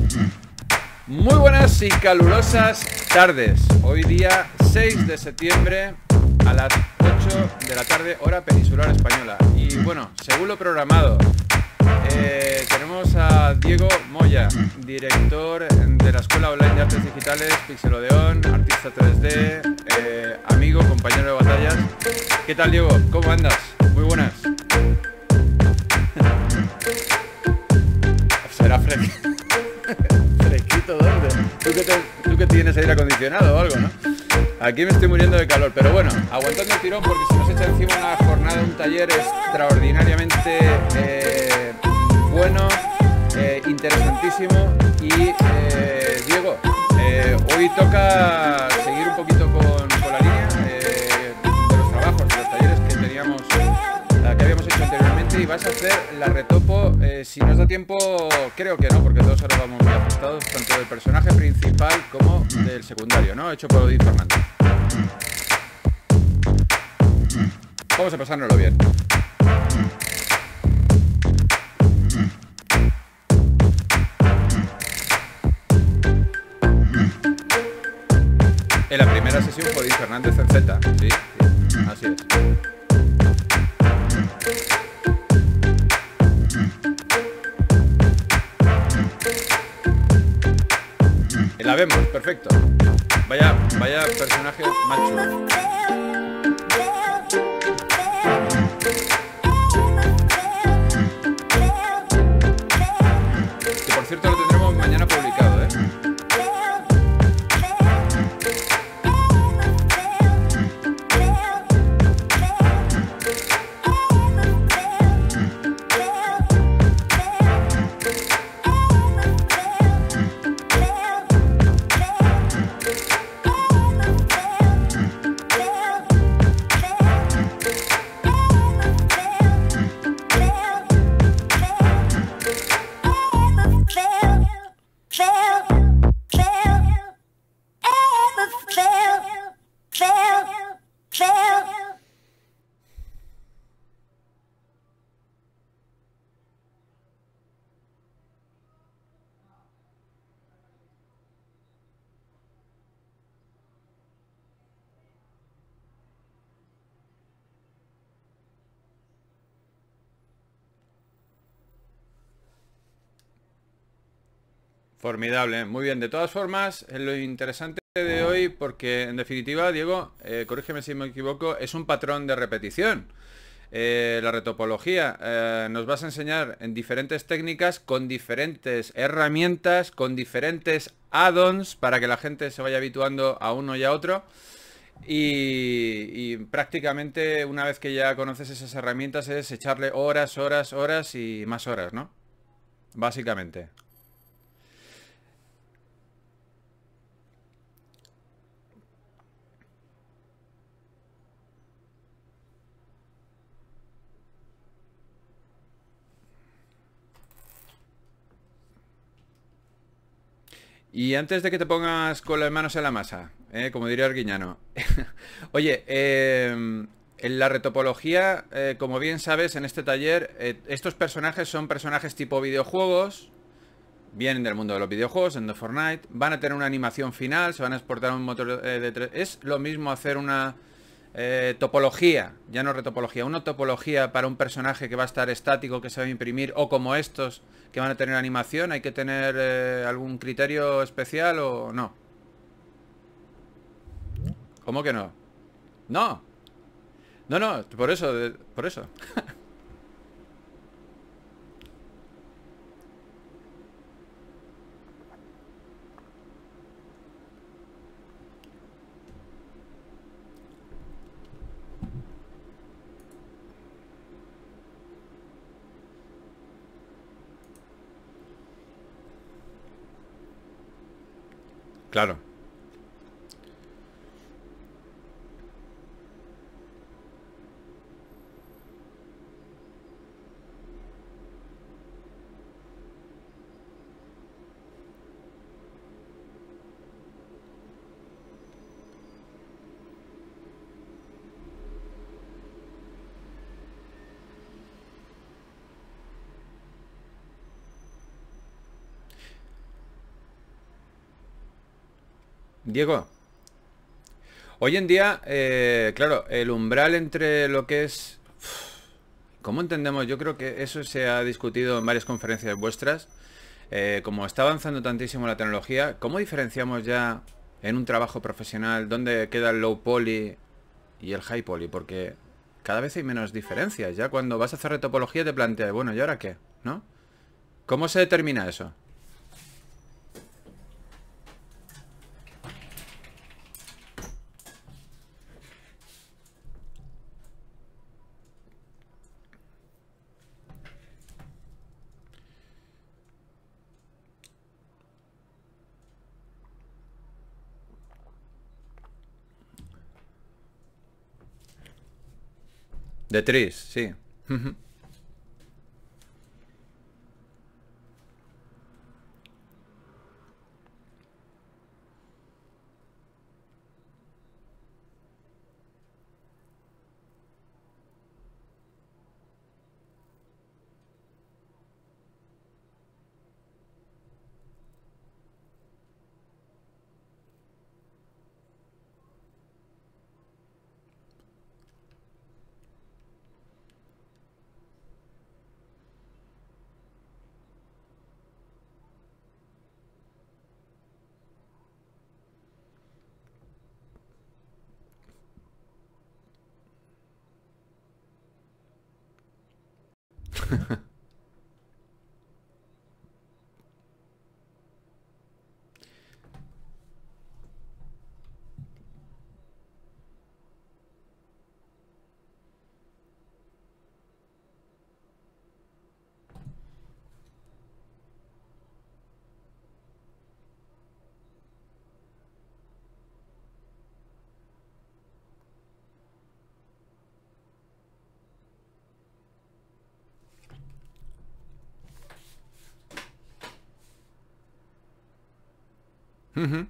Muy buenas y calurosas tardes. Hoy día 6 de septiembre a las 8 de la tarde, hora peninsular española. Y bueno, según lo programado, tenemos a Diego Moya, director de la Escuela Online de Artes Digitales, Pixelodeon, artista 3D, amigo, compañero de batallas. ¿Qué tal, Diego? ¿Cómo andas? Muy buenas. Será fresquito. ¿Fresquito dónde? ¿Tú que tienes aire acondicionado o algo, no? Aquí me estoy muriendo de calor, pero bueno, aguantando el tirón porque se nos echa encima una jornada, un taller extraordinariamente bueno, interesantísimo. Y Diego, hoy toca seguir un poquito con la línea de los trabajos, de los talleres que teníamos, que habíamos hecho anteriormente, y vas a hacer la retopo, si nos da tiempo, creo que no, porque 2 horas vamos muy ajustados, tanto del personaje principal como del secundario, ¿no? Hecho por Odín Fernández. Vamos a pasárnoslo bien. En la primera sesión fue Odín Fernández en Z, sí, así es. La vemos, perfecto. Vaya personaje macho. Que por cierto lo tendremos mañana publicado, ¿eh? Formidable, muy bien. De todas formas, lo interesante de hoy, porque en definitiva, Diego, corrígeme si me equivoco, es un patrón de repetición. La retopología, nos vas a enseñar en diferentes técnicas, con diferentes herramientas, con diferentes add-ons, para que la gente se vaya habituando a uno y a otro. Y prácticamente una vez que ya conoces esas herramientas es echarle horas, horas, horas y más horas, ¿no? Básicamente. Y antes de que te pongas con las manos en la masa, como diría Arguiñano, oye, en la retopología, como bien sabes, en este taller, estos personajes son personajes tipo videojuegos, vienen del mundo de los videojuegos, en The Fortnite, van a tener una animación final, se van a exportar a un motor de 3. Es lo mismo hacer una topología, ya no retopología, una topología para un personaje que va a estar estático, que se va a imprimir, o como estos que van a tener animación. ¿Hay que tener algún criterio especial o no? ¿Cómo que no? No, no, por eso, por eso. Claro. Diego, hoy en día, claro, el umbral entre lo que es... ¿Cómo entendemos? Yo creo que eso se ha discutido en varias conferencias vuestras. Como está avanzando tantísimo la tecnología, ¿cómo diferenciamos ya en un trabajo profesional dónde queda el low poly y el high poly? Porque cada vez hay menos diferencias. Ya cuando vas a hacer retopología te planteas, bueno, ¿y ahora qué? ¿No? ¿Cómo se determina eso? De Tris, sí. Ujú,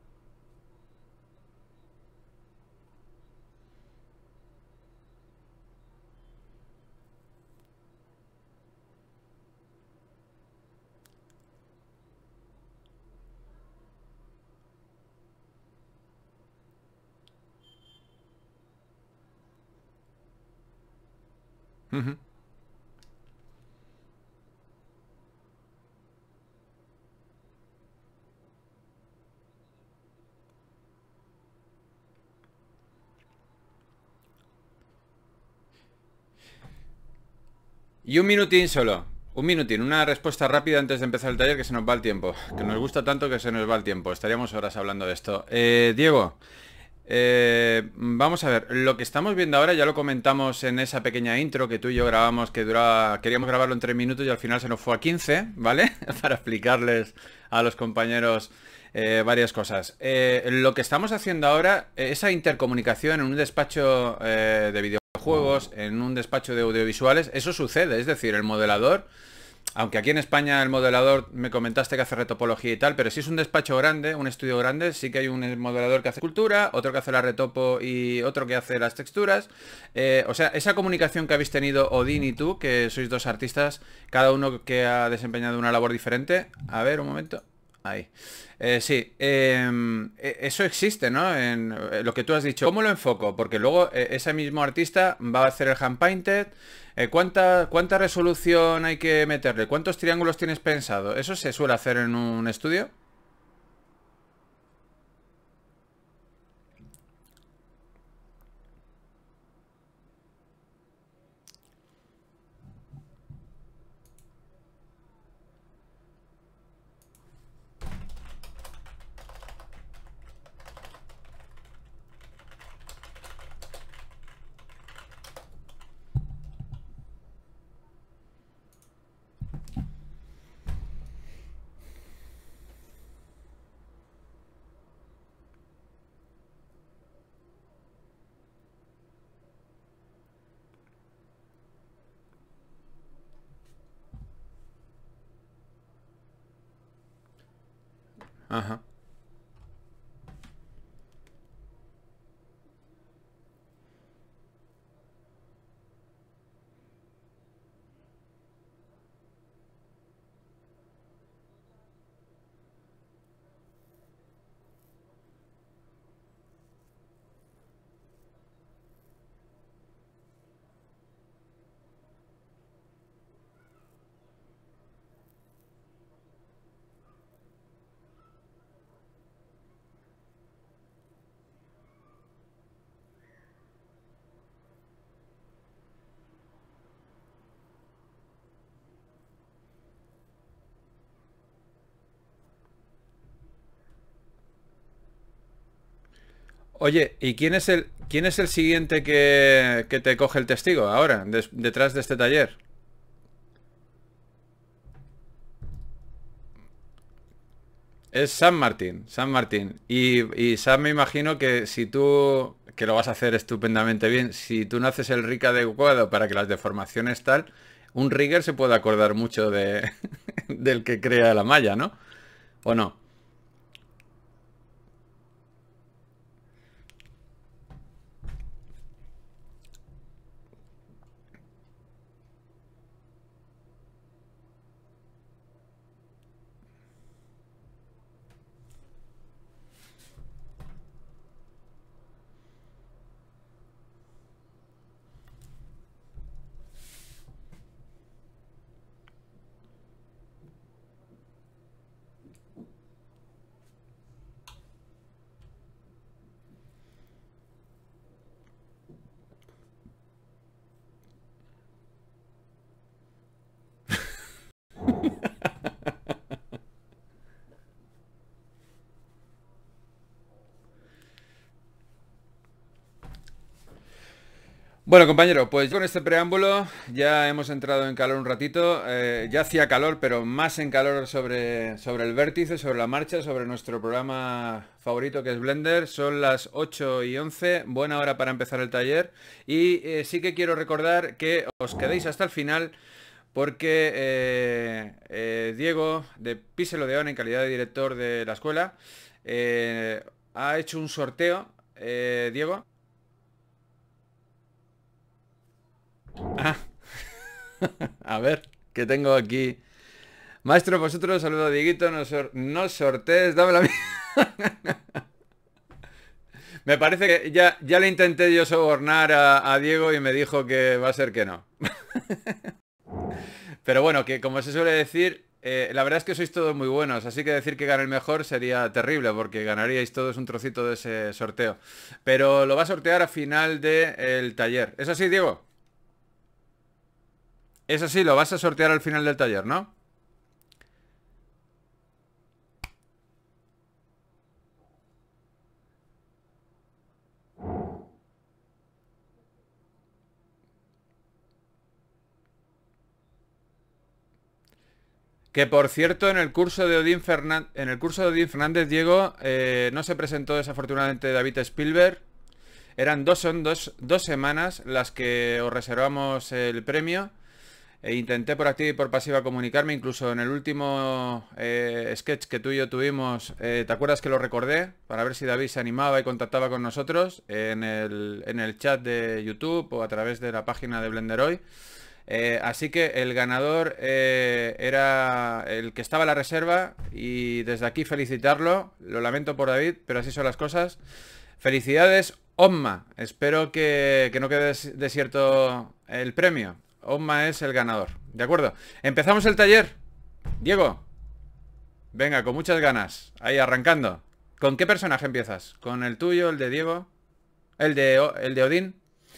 ujú. Y un minutín solo. Un minutín, una respuesta rápida antes de empezar el taller que se nos va el tiempo. Que nos gusta tanto que se nos va el tiempo. Estaríamos horas hablando de esto. Diego, vamos a ver. Lo que estamos viendo ahora ya lo comentamos en esa pequeña intro que tú y yo grabamos que duraba... Queríamos grabarlo en 3 minutos y al final se nos fue a 15, ¿vale? Para explicarles a los compañeros varias cosas. Lo que estamos haciendo ahora, esa intercomunicación en un despacho de videojuegos, en un despacho de audiovisuales, eso sucede. Es decir, el modelador, aunque aquí en España el modelador me comentaste que hace retopología y tal, pero si es un despacho grande, un estudio grande, sí que hay un modelador que hace cultura, otro que hace la retopo y otro que hace las texturas. O sea, esa comunicación que habéis tenido Odín y tú, que sois dos artistas, cada uno que ha desempeñado una labor diferente. A ver, un momento. Ahí. Sí, eso existe, ¿no? En lo que tú has dicho. ¿Cómo lo enfoco? Porque luego ese mismo artista va a hacer el hand painted. ¿Cuánta resolución hay que meterle? ¿Cuántos triángulos tienes pensado? ¿Eso se suele hacer en un estudio? Ajá. Oye, ¿y quién es el siguiente que te coge el testigo ahora, detrás de este taller? Es San Martín, San Martín. Y Sam me imagino que si tú, que lo vas a hacer estupendamente bien, si tú no haces el rig adecuado para que las deformaciones tal, un rigger se puede acordar mucho de, del que crea la malla, ¿no? ¿O no? Bueno, compañero, pues con este preámbulo ya hemos entrado en calor un ratito. Ya hacía calor, pero más en calor sobre el vértice, sobre la marcha, sobre nuestro programa favorito que es Blender. Son las 8:11, buena hora para empezar el taller. Y sí que quiero recordar que os quedéis hasta el final porque Diego de Píselo de On, en calidad de director de la escuela, ha hecho un sorteo. Diego. Ah, a ver, que tengo aquí. Maestro, vosotros, saludo a Dieguito, no sortees, dame la... Me parece que ya le intenté yo sobornar a Diego y me dijo que va a ser que no. Pero bueno, que como se suele decir, la verdad es que sois todos muy buenos, así que decir que gane el mejor sería terrible, porque ganaríais todos un trocito de ese sorteo. Pero lo va a sortear a final del taller. ¿Es así, Diego? Es así, lo vas a sortear al final del taller, ¿no? Que por cierto, en el curso de Odín Fernández, Diego, no se presentó desafortunadamente David Spielberg. Son dos semanas las que os reservamos el premio. Intenté por activa y por pasiva comunicarme, incluso en el último sketch que tú y yo tuvimos, ¿te acuerdas que lo recordé? Para ver si David se animaba y contactaba con nosotros en el chat de YouTube o a través de la página de Blender Hoy. Así que el ganador era el que estaba a la reserva y desde aquí felicitarlo. Lo lamento por David, pero así son las cosas. Felicidades, Omma. Espero que no quede desierto el premio. Omma es el ganador. ¿De acuerdo? Empezamos el taller. Diego, venga, con muchas ganas. Ahí arrancando. ¿Con qué personaje empiezas? ¿Con el tuyo, el de Diego? ¿El de Odín?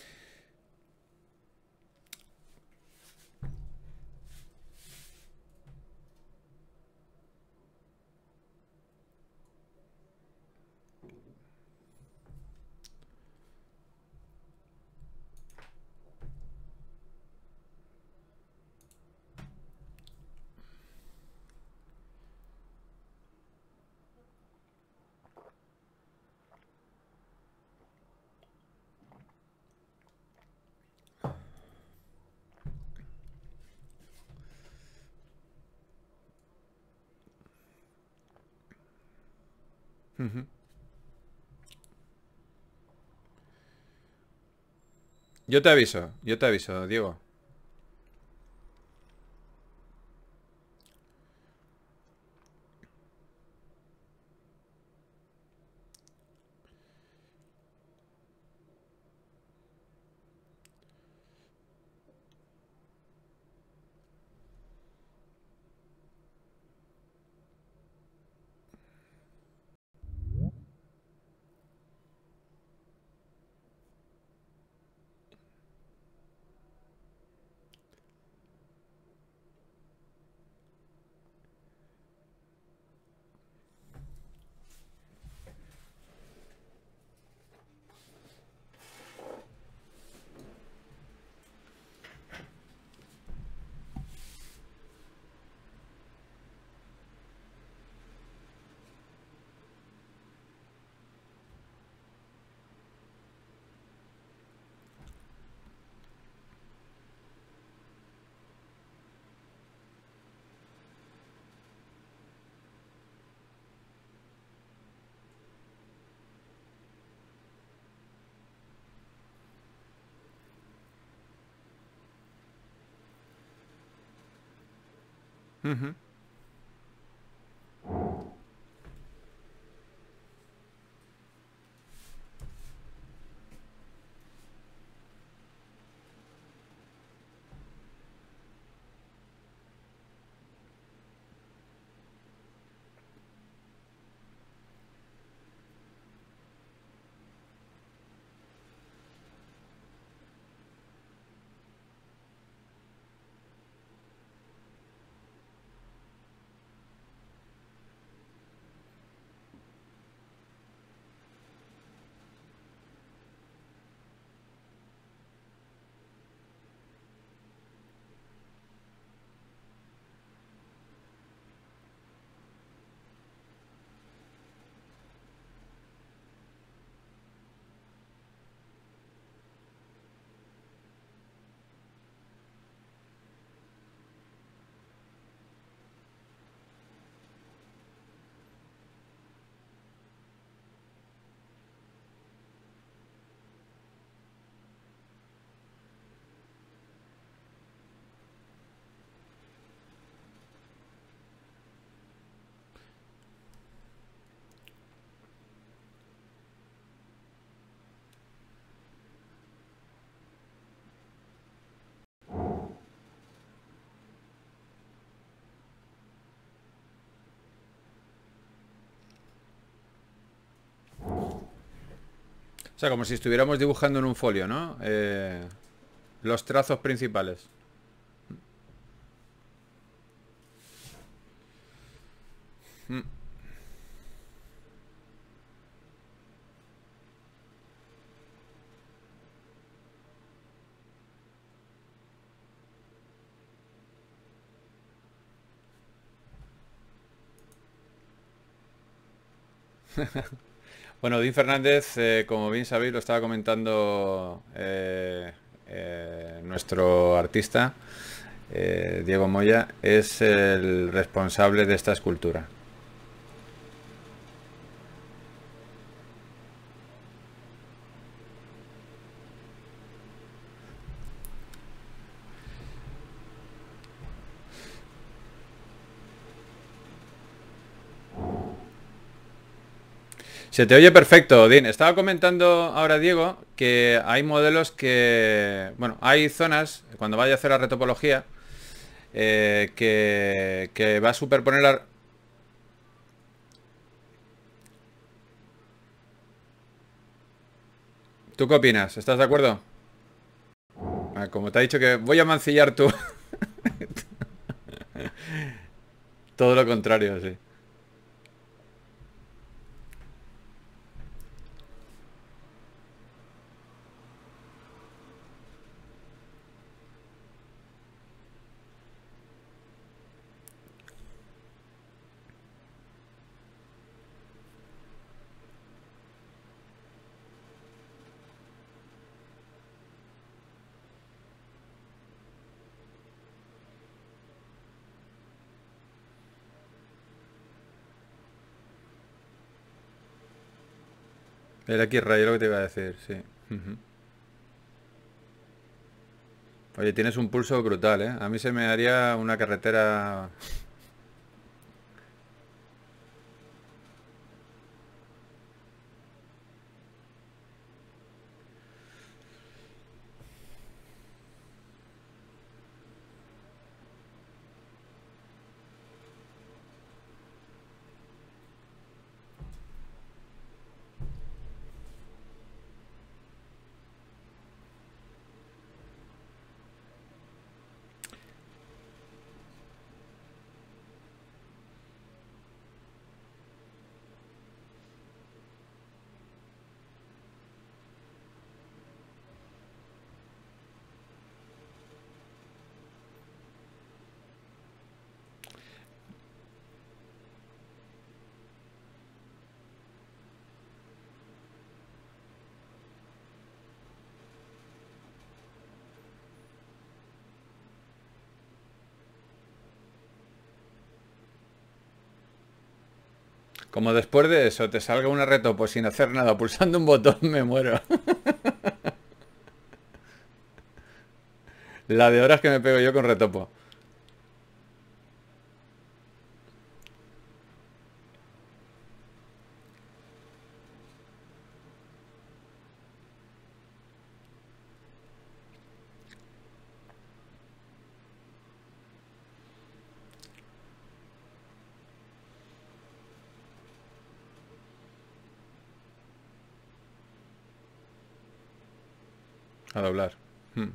Yo te aviso, Diego. Ujú. O sea, como si estuviéramos dibujando en un folio, ¿no? Los trazos principales. Mm. Bueno, Dean Fernández, como bien sabéis, lo estaba comentando nuestro artista, Diego Moya, es el responsable de esta escultura. Se te oye perfecto, Dean. Estaba comentando ahora, Diego, que hay modelos que... Bueno, hay zonas, cuando vaya a hacer la retopología, que va a superponer la... ¿Tú qué opinas? ¿Estás de acuerdo? Ah, como te ha dicho que voy a mancillar tú. Todo lo contrario, sí. El X-Ray, lo que te iba a decir, sí. Ujú. Oye, tienes un pulso brutal, ¿eh? A mí se me haría una carretera... Como después de eso te salga una retopo sin hacer nada, pulsando un botón, me muero. La de horas que me pego yo con retopo. A doblar. Mm.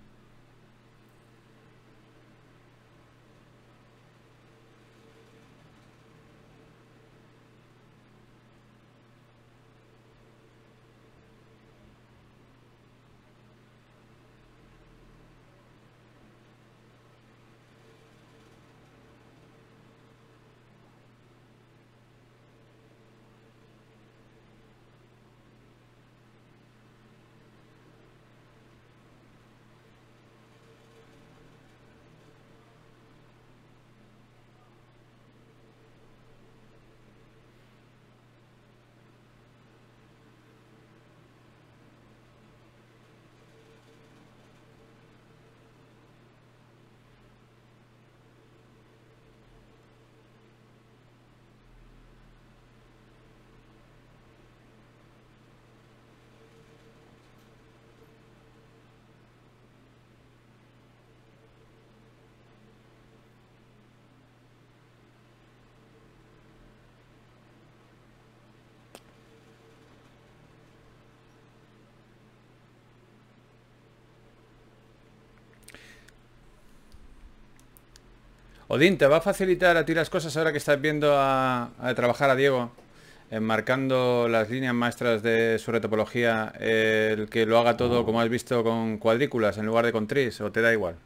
Odín, ¿te va a facilitar a ti las cosas ahora que estás viendo a trabajar a Diego, enmarcando las líneas maestras de su retopología, el que lo haga todo como has visto con cuadrículas en lugar de con tris, o te da igual?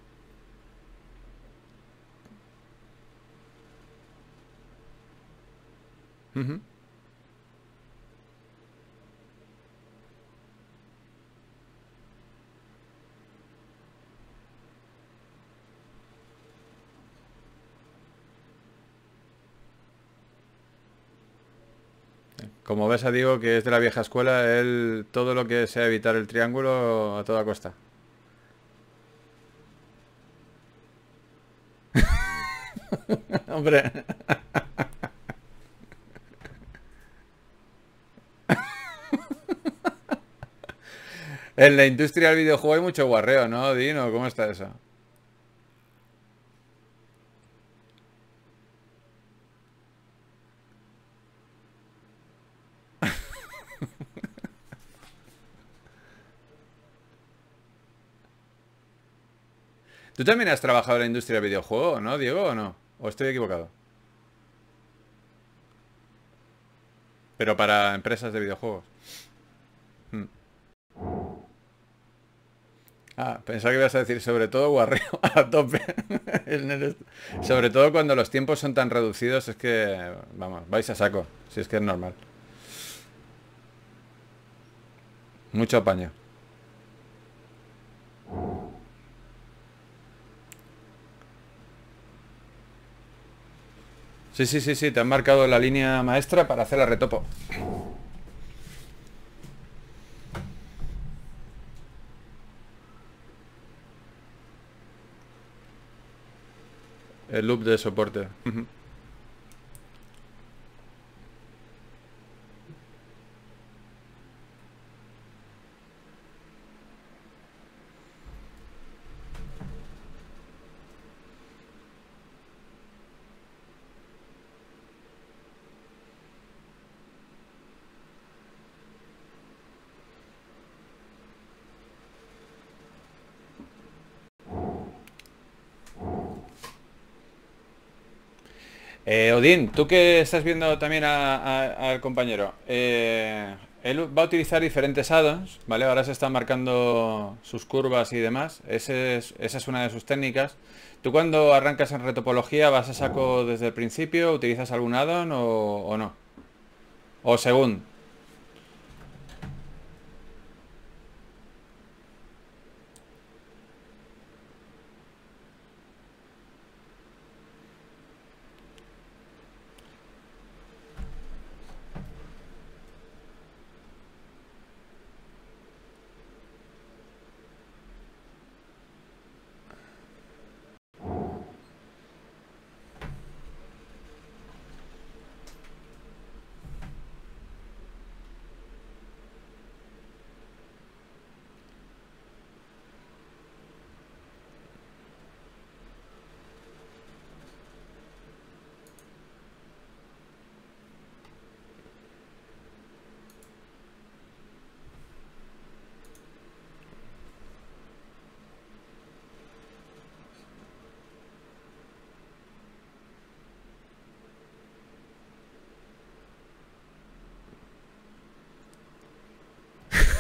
Ujú. Como ves a Diego, que es de la vieja escuela, él todo lo que sea evitar el triángulo a toda costa. Hombre, en la industria del videojuego hay mucho guarreo, ¿no, Dino? ¿Cómo está eso? ¿Tú también has trabajado en la industria del videojuego, no, Diego, o no? ¿O estoy equivocado? Pero para empresas de videojuegos. Mm. Ah, pensaba que ibas a decir sobre todo guarreo a tope. Sobre todo cuando los tiempos son tan reducidos, es que, vamos, vais a saco, si es que es normal. Mucho apaño. Sí, sí, sí, sí, te han marcado la línea maestra para hacer la retopo. El loop de soporte. Ujú. Odín, tú que estás viendo también al compañero, él va a utilizar diferentes addons, ¿vale? Ahora se están marcando sus curvas y demás. Esa es una de sus técnicas. ¿Tú cuando arrancas en retopología vas a saco desde el principio? ¿Utilizas algún addon o no? O según.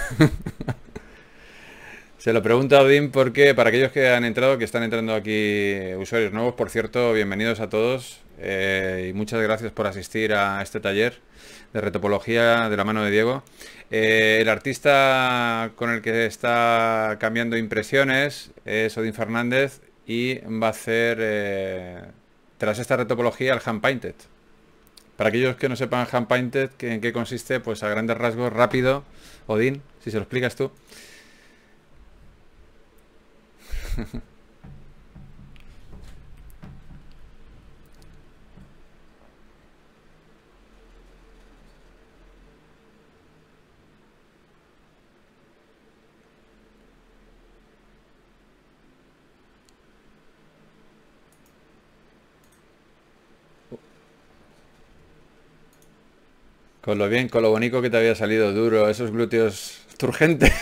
Se lo pregunto a Odín porque para aquellos que han entrado, que están entrando aquí usuarios nuevos, por cierto, bienvenidos a todos y muchas gracias por asistir a este taller de retopología de la mano de Diego. El artista con el que está cambiando impresiones es Odín Fernández y va a hacer, tras esta retopología, el hand painted. Para aquellos que no sepan hand painted, en qué consiste, pues a grandes rasgos, rápido, Odín, si se lo explicas tú. Con lo bien, con lo bonito que te había salido duro, esos glúteos turgentes.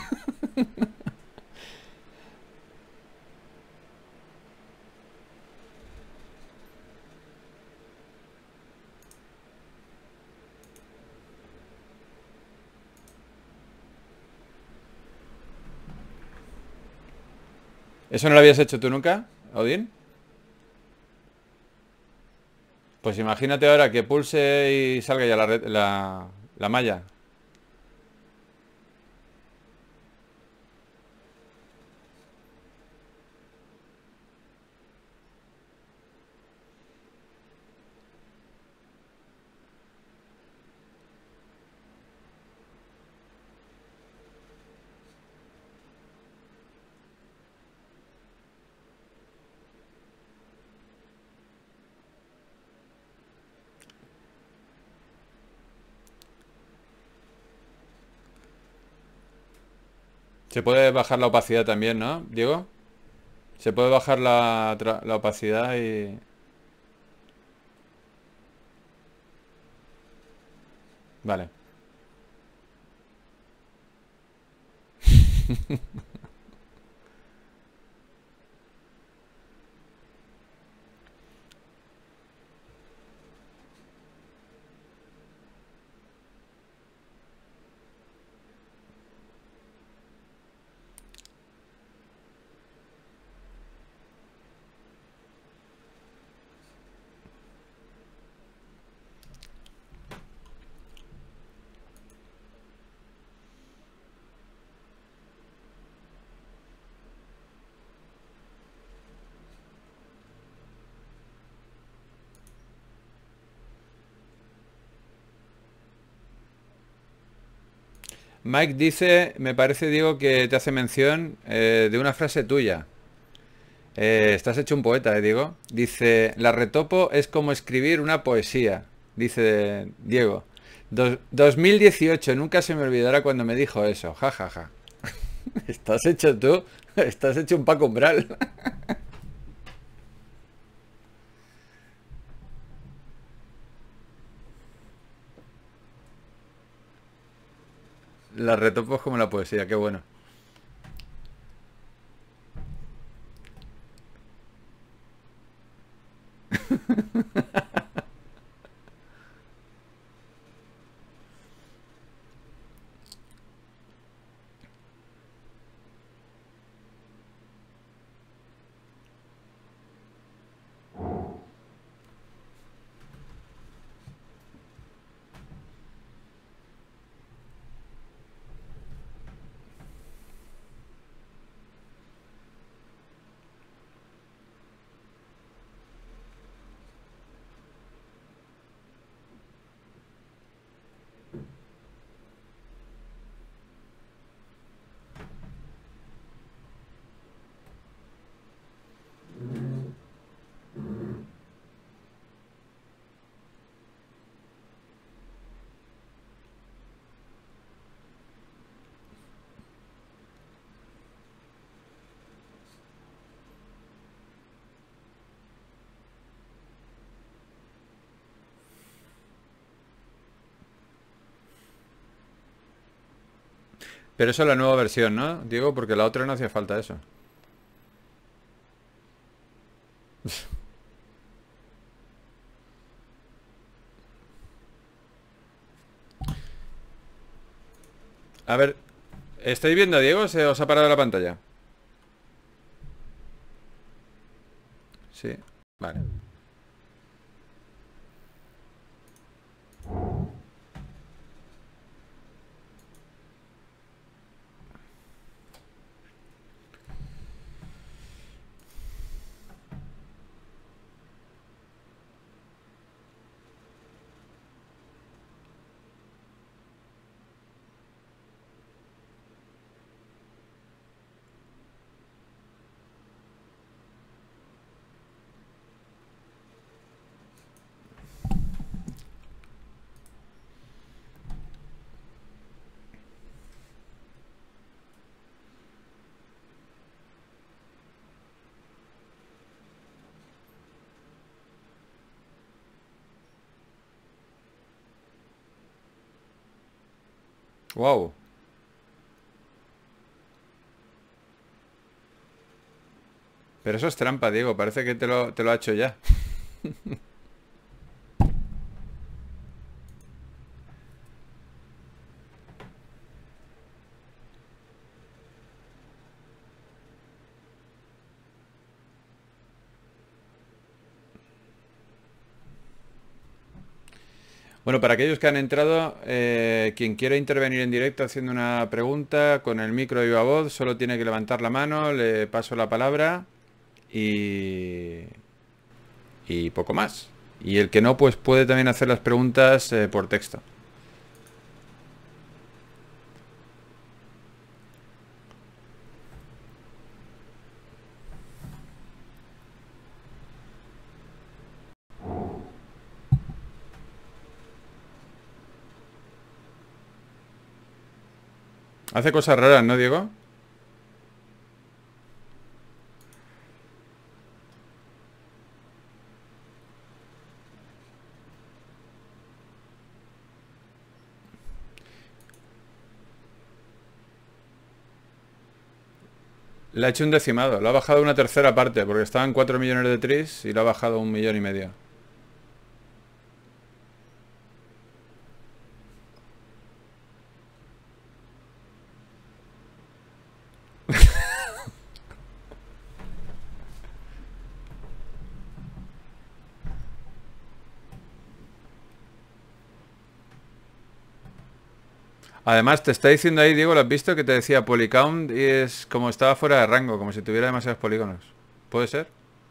¿Eso no lo habías hecho tú nunca, Odín? Pues imagínate ahora que pulse y salga ya la malla. Se puede bajar la opacidad también, ¿no, Diego? Se puede bajar la opacidad y... Vale. Mike dice, me parece, Diego, que te hace mención de una frase tuya. Estás hecho un poeta, Diego. Dice, la retopo es como escribir una poesía, dice Diego. 2018, nunca se me olvidará cuando me dijo eso. Ja, ja, ja. Estás hecho tú, estás hecho un Paco Umbral. La retopo es como la poesía, qué bueno. Pero eso es la nueva versión, ¿no, Diego? Porque la otra no hacía falta eso. A ver, ¿Estáis viendo a Diego? ¿Se os ha parado la pantalla? Sí. Vale. Wow. Pero eso es trampa, Diego. Parece que te lo ha hecho ya. Bueno, para aquellos que han entrado, quien quiera intervenir en directo haciendo una pregunta con el micro y viva voz, solo tiene que levantar la mano, le paso la palabra y, y poco más. Y el que no, pues puede también hacer las preguntas por texto. Hace cosas raras, ¿no, Diego? Le ha hecho un decimado, lo ha bajado una tercera parte, porque estaban 4 millones de tris y lo ha bajado 1,5 millones. Además, te está diciendo ahí, Diego, ¿lo has visto? Que te decía polycount y es como estaba fuera de rango, como si tuviera demasiados polígonos. ¿Puede ser?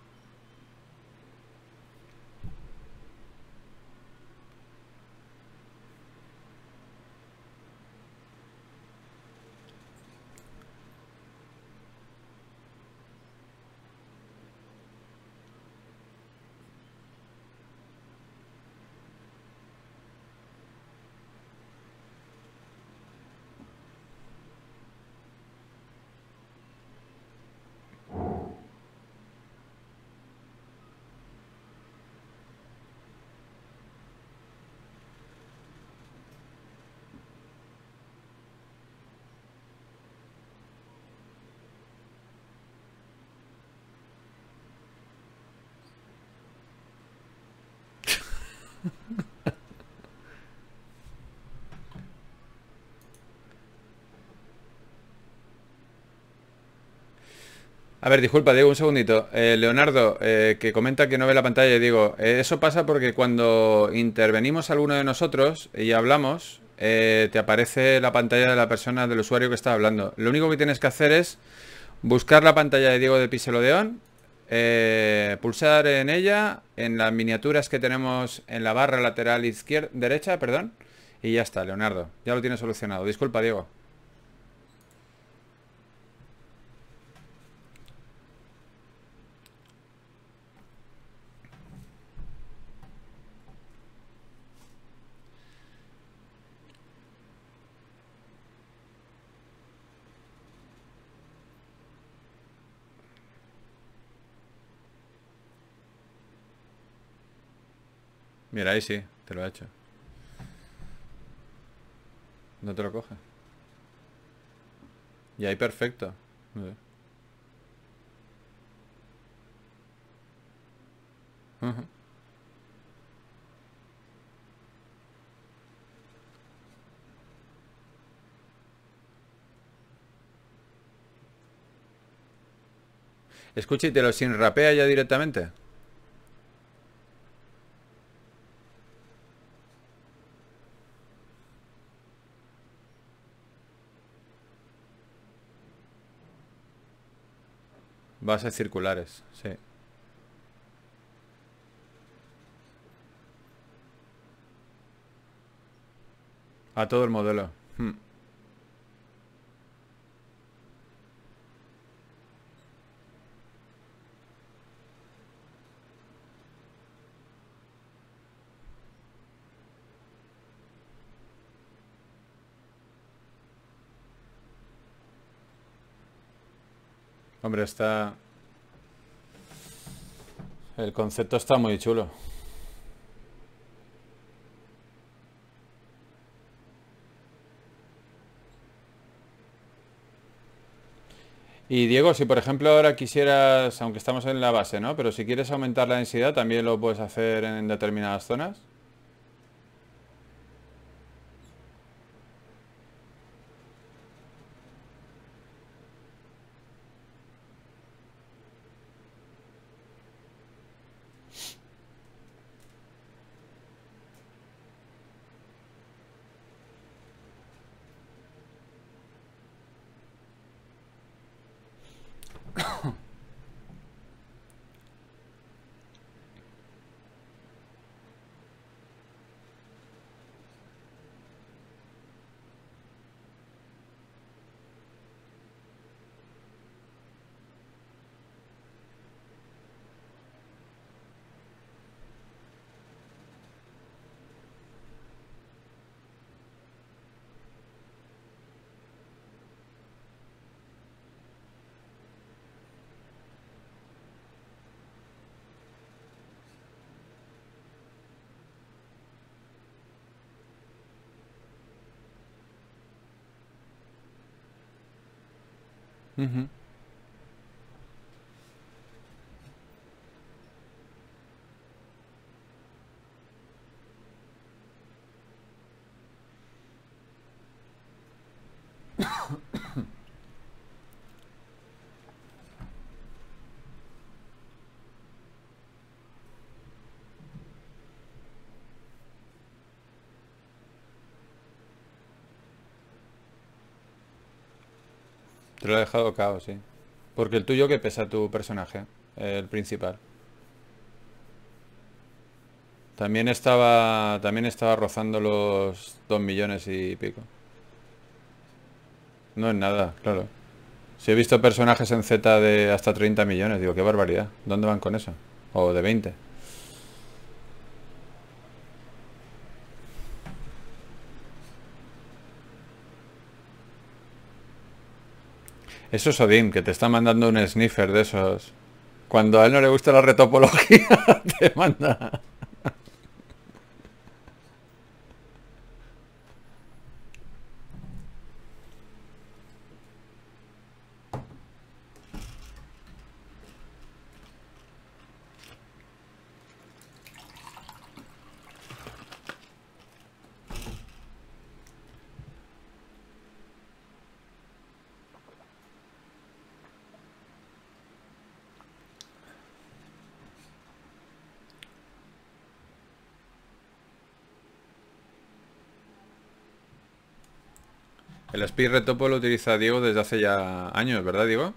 A ver, disculpa, Diego, un segundito. Leonardo, que comenta que no ve la pantalla, y digo, eso pasa porque cuando intervenimos alguno de nosotros y hablamos, te aparece la pantalla de la persona, del usuario que está hablando. Lo único que tienes que hacer es buscar la pantalla de Diego de Pixelodeon, pulsar en ella, en las miniaturas que tenemos en la barra lateral izquierda, derecha, perdón, y ya está, Leonardo. Ya lo tienes solucionado. Disculpa, Diego. Mira, ahí sí, te lo ha hecho. No te lo coge. Y ahí perfecto. A ver. Ujú. Escucha, ¿y te lo sin rapea ya directamente? Bases circulares, sí. A todo el modelo. Hmm. Hombre, está... El concepto está muy chulo. Y Diego, si por ejemplo ahora quisieras, aunque estamos en la base, ¿no? Pero si quieres aumentar la densidad, también lo puedes hacer en determinadas zonas. Ujú. Te lo he dejado cao, sí. Porque el tuyo, ¿qué pesa tu personaje? El principal. También estaba rozando los 2 millones y pico. No es nada, claro. Si he visto personajes en Z de hasta 30 millones, digo, qué barbaridad. ¿Dónde van con eso? O de 20. Eso es Odín, que te está mandando un sniffer de esos. Cuando a él no le gusta la retopología, te manda. El speed retopo lo utiliza Diego desde hace ya años, ¿verdad, Diego?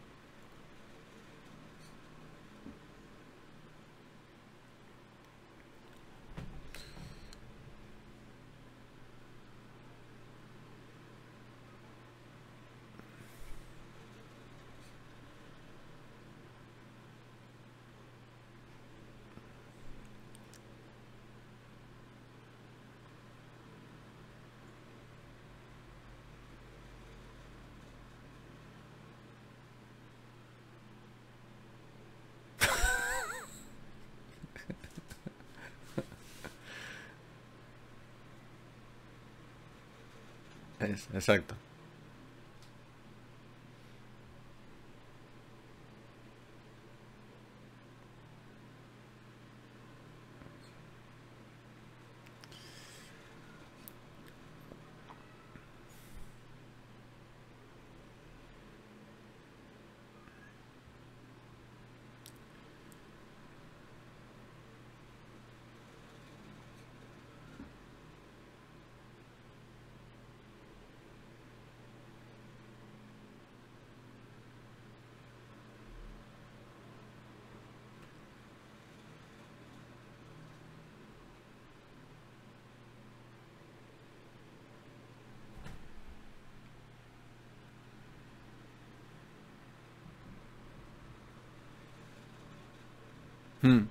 Exacto. Mm.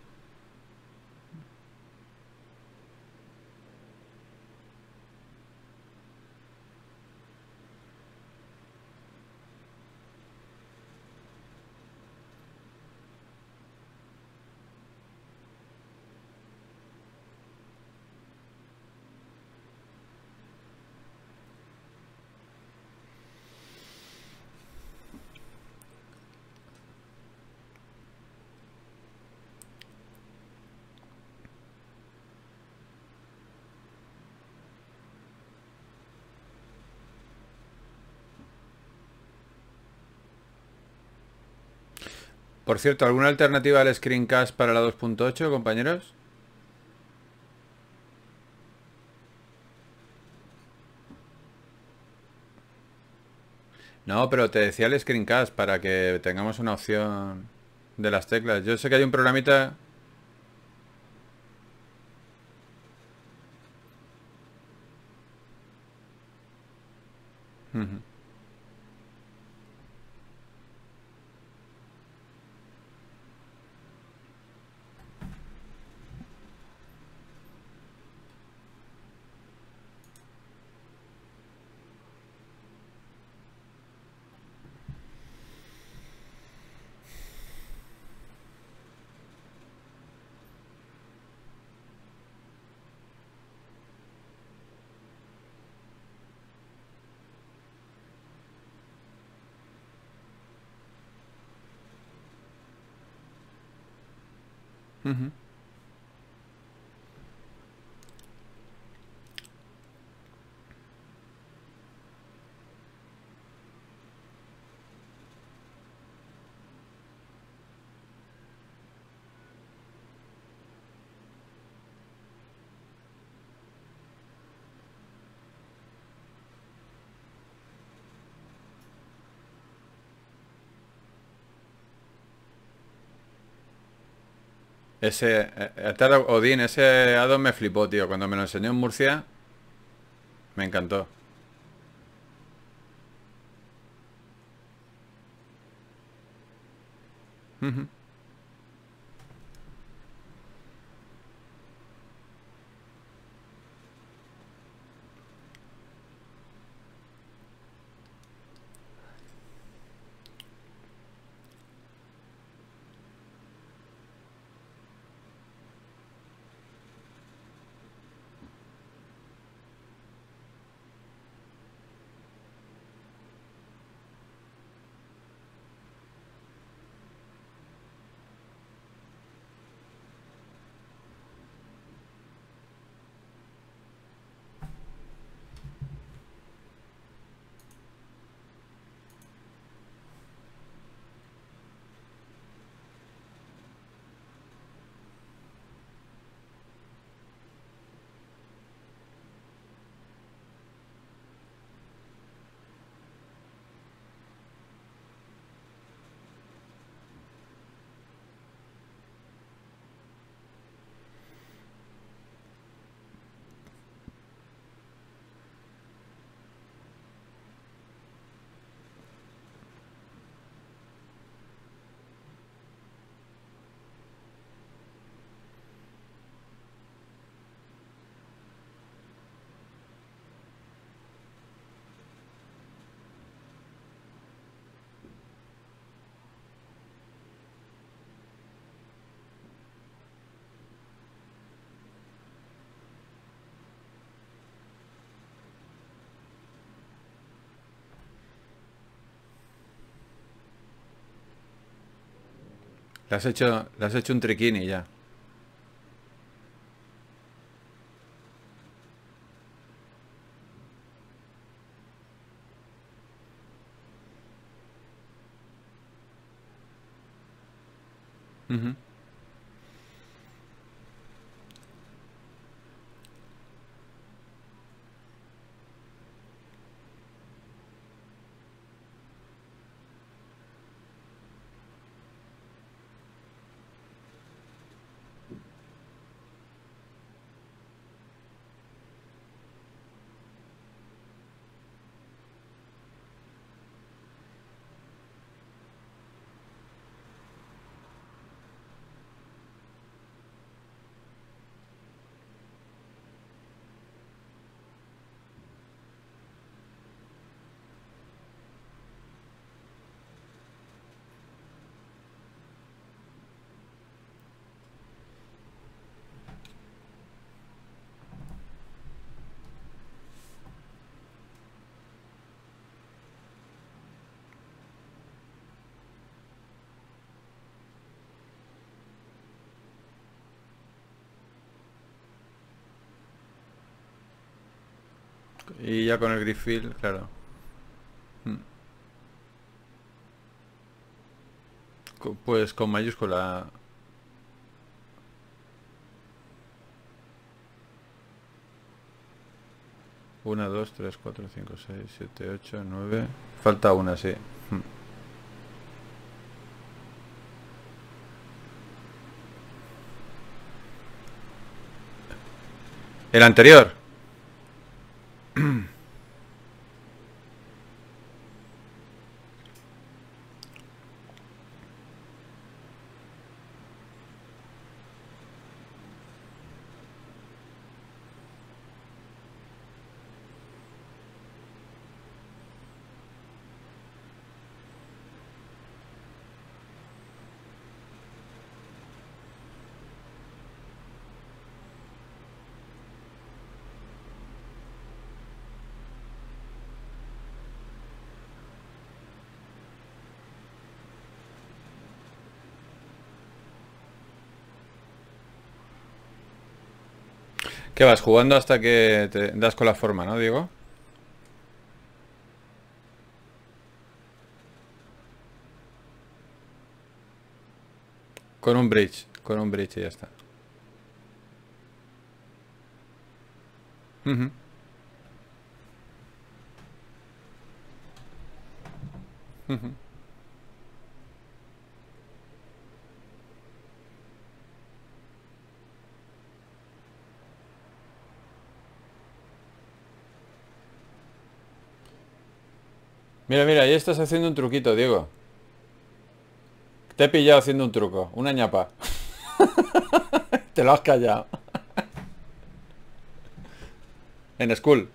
Por cierto, ¿alguna alternativa al screencast para la 2.8, compañeros? No, pero te decía el screencast para que tengamos una opción de las teclas. Yo sé que hay un programita. Ujú, ujú. Ese Odín, ese addon me flipó, tío. Cuando me lo enseñó en Murcia, me encantó. Ujú. Le has hecho un triquini ya. Ujú. Y ya con el griffil, claro. Mm. Pues con mayúscula. 1, 2, 3, 4, 5, 6, 7, 8, 9. Falta una, sí. Mm. El anterior. ¿Qué vas jugando hasta que te das con la forma, no, Diego? Con un bridge y ya está. Ujú, ujú. Mira, mira, ahí estás haciendo un truquito, Diego. Te he pillado haciendo un truco, una ñapa. Te lo has callado. En school.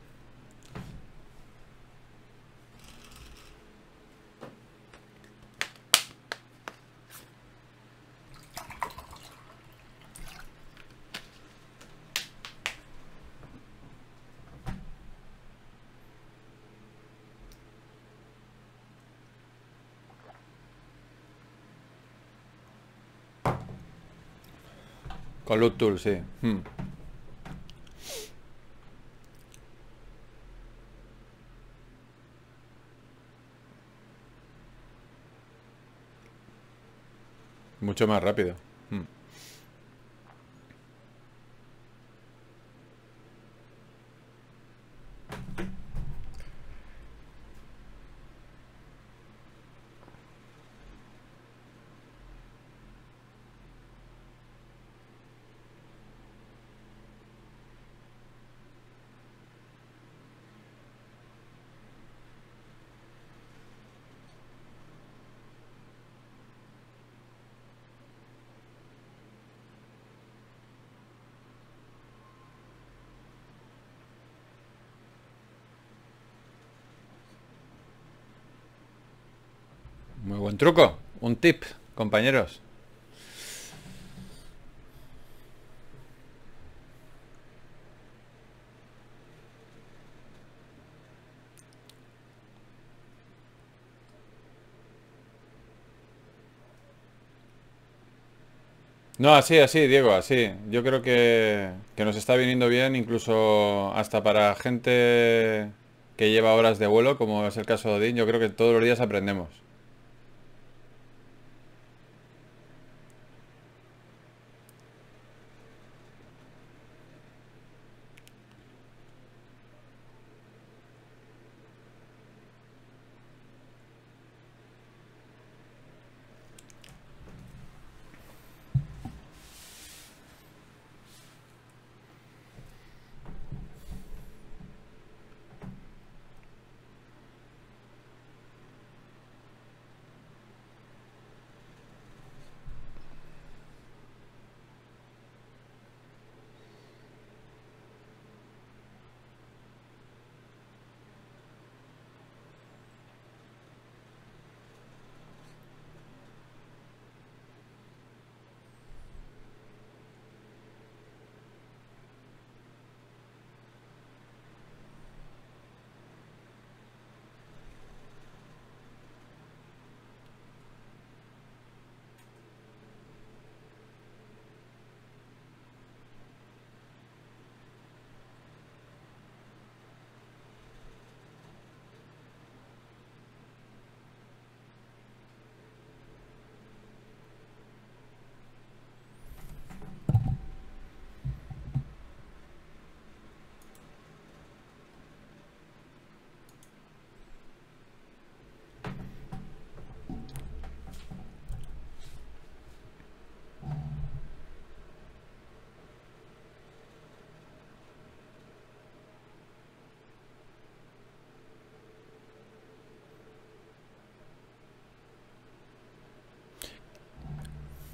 Con Loot Tool, sí. Mm. Mucho más rápido. Mm. Muy buen truco. Un tip, compañeros. No, así, así, Diego, así. Yo creo que nos está viniendo bien, incluso hasta para gente que lleva horas de vuelo, como es el caso de Odín. Yo creo que todos los días aprendemos.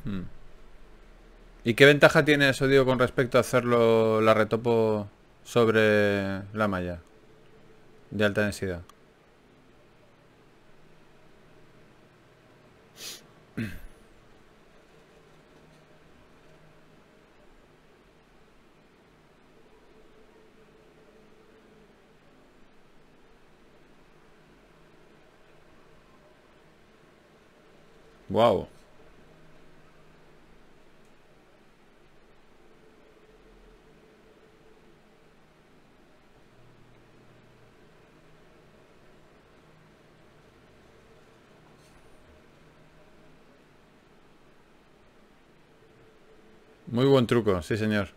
Mm. ¿Y qué ventaja tiene eso, digo, con respecto a hacerlo la retopo sobre la malla de alta densidad? Wow. Muy buen truco, sí, señor.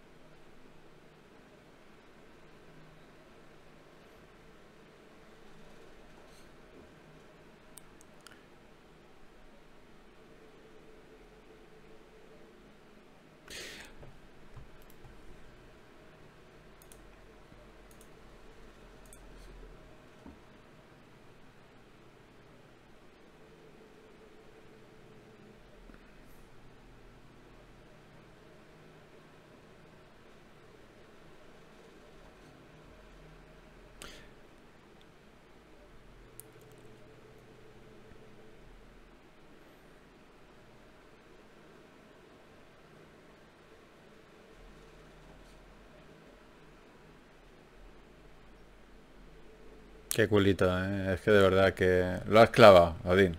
Qué culito, ¿eh? Es que de verdad que lo has clavado, Odín.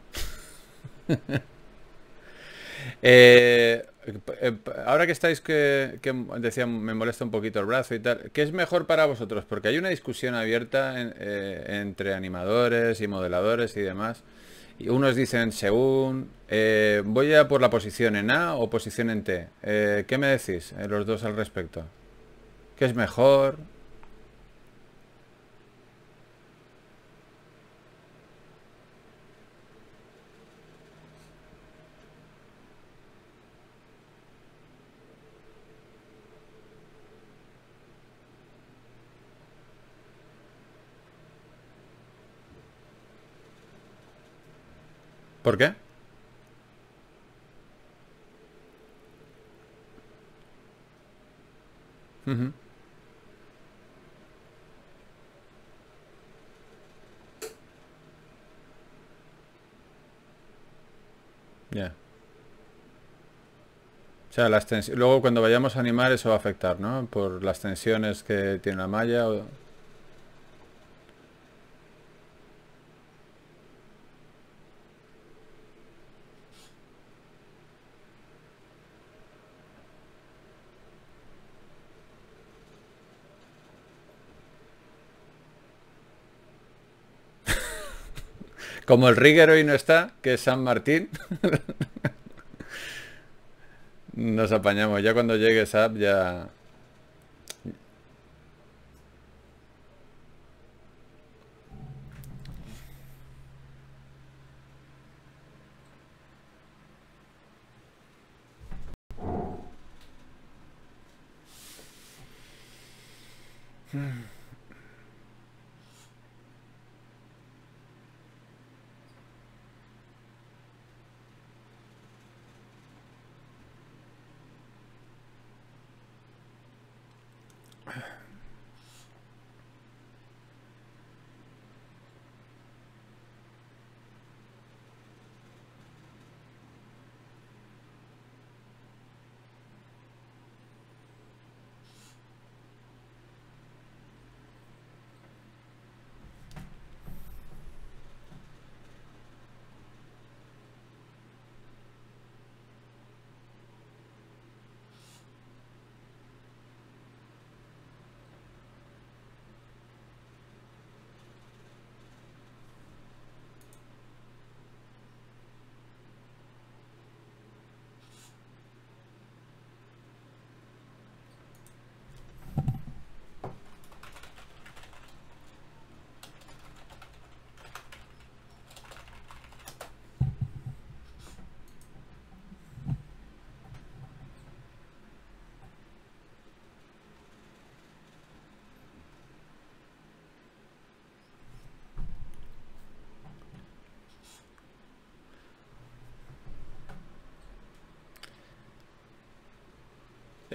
Ahora que estáis que decía me molesta un poquito el brazo y tal, ¿qué es mejor para vosotros? Porque hay una discusión abierta entre animadores y modeladores y demás. Y unos dicen según voy a por la posición en A o posición en T. ¿Qué me decís los dos al respecto? ¿Qué es mejor? ¿Por qué? Ujú. Ya. O sea, luego cuando vayamos a animar eso va a afectar, ¿no? Por las tensiones que tiene la malla. Como el rigger hoy no está, que es San Martín, nos apañamos. Ya cuando llegue SAP ya...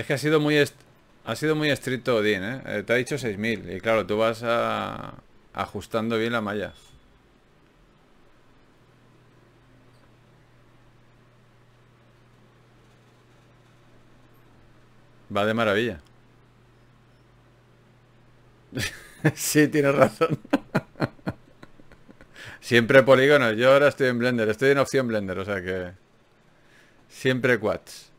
Es que ha sido muy estricto Odín, ¿eh? Te ha dicho 6000 y claro, tú vas ajustando bien la malla. Va de maravilla. Sí, tienes razón. Siempre polígonos. Yo ahora estoy en Blender. Estoy en opción Blender, o sea que... Siempre quads.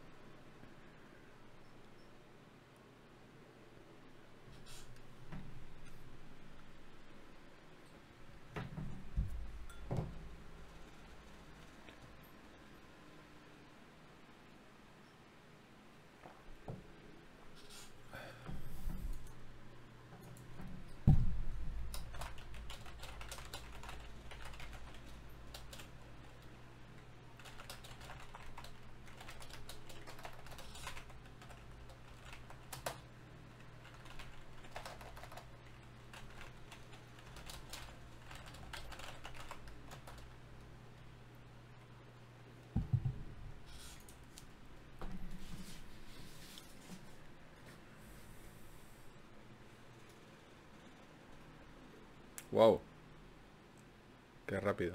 Wow, qué rápido.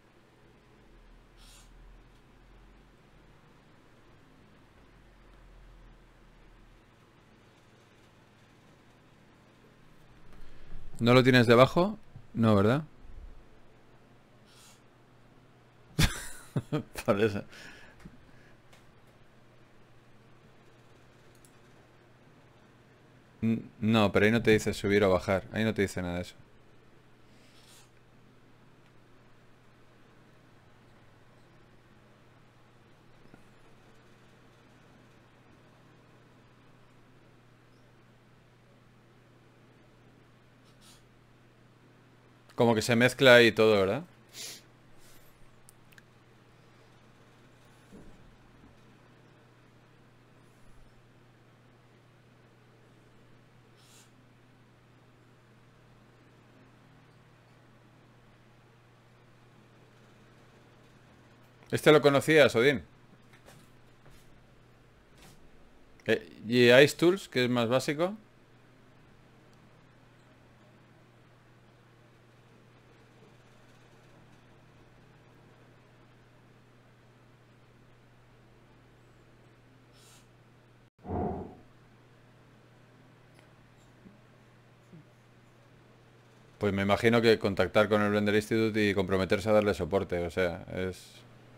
¿No lo tienes debajo? No, ¿verdad? Por eso. No, pero ahí no te dice subir o bajar. Ahí no te dice nada de eso. Como que se mezcla ahí todo, ¿verdad? ¿Este lo conocías, Odín? ¿Y Ice Tools, que es más básico? Pues me imagino que contactar con el Blender Institute y comprometerse a darle soporte, o sea, es...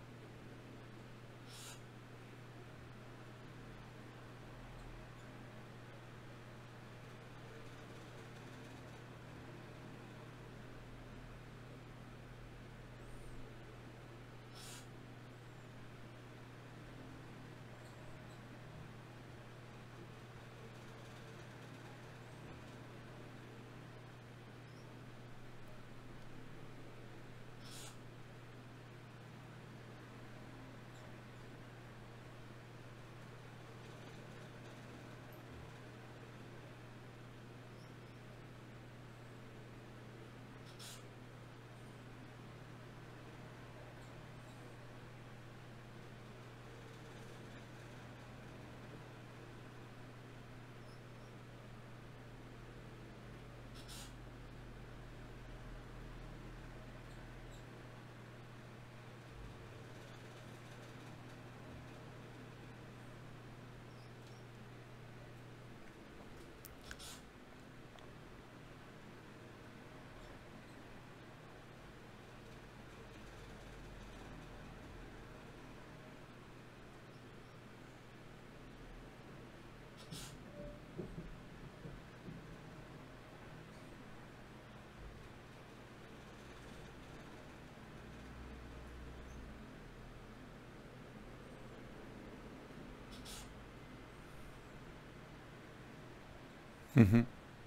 Ujú.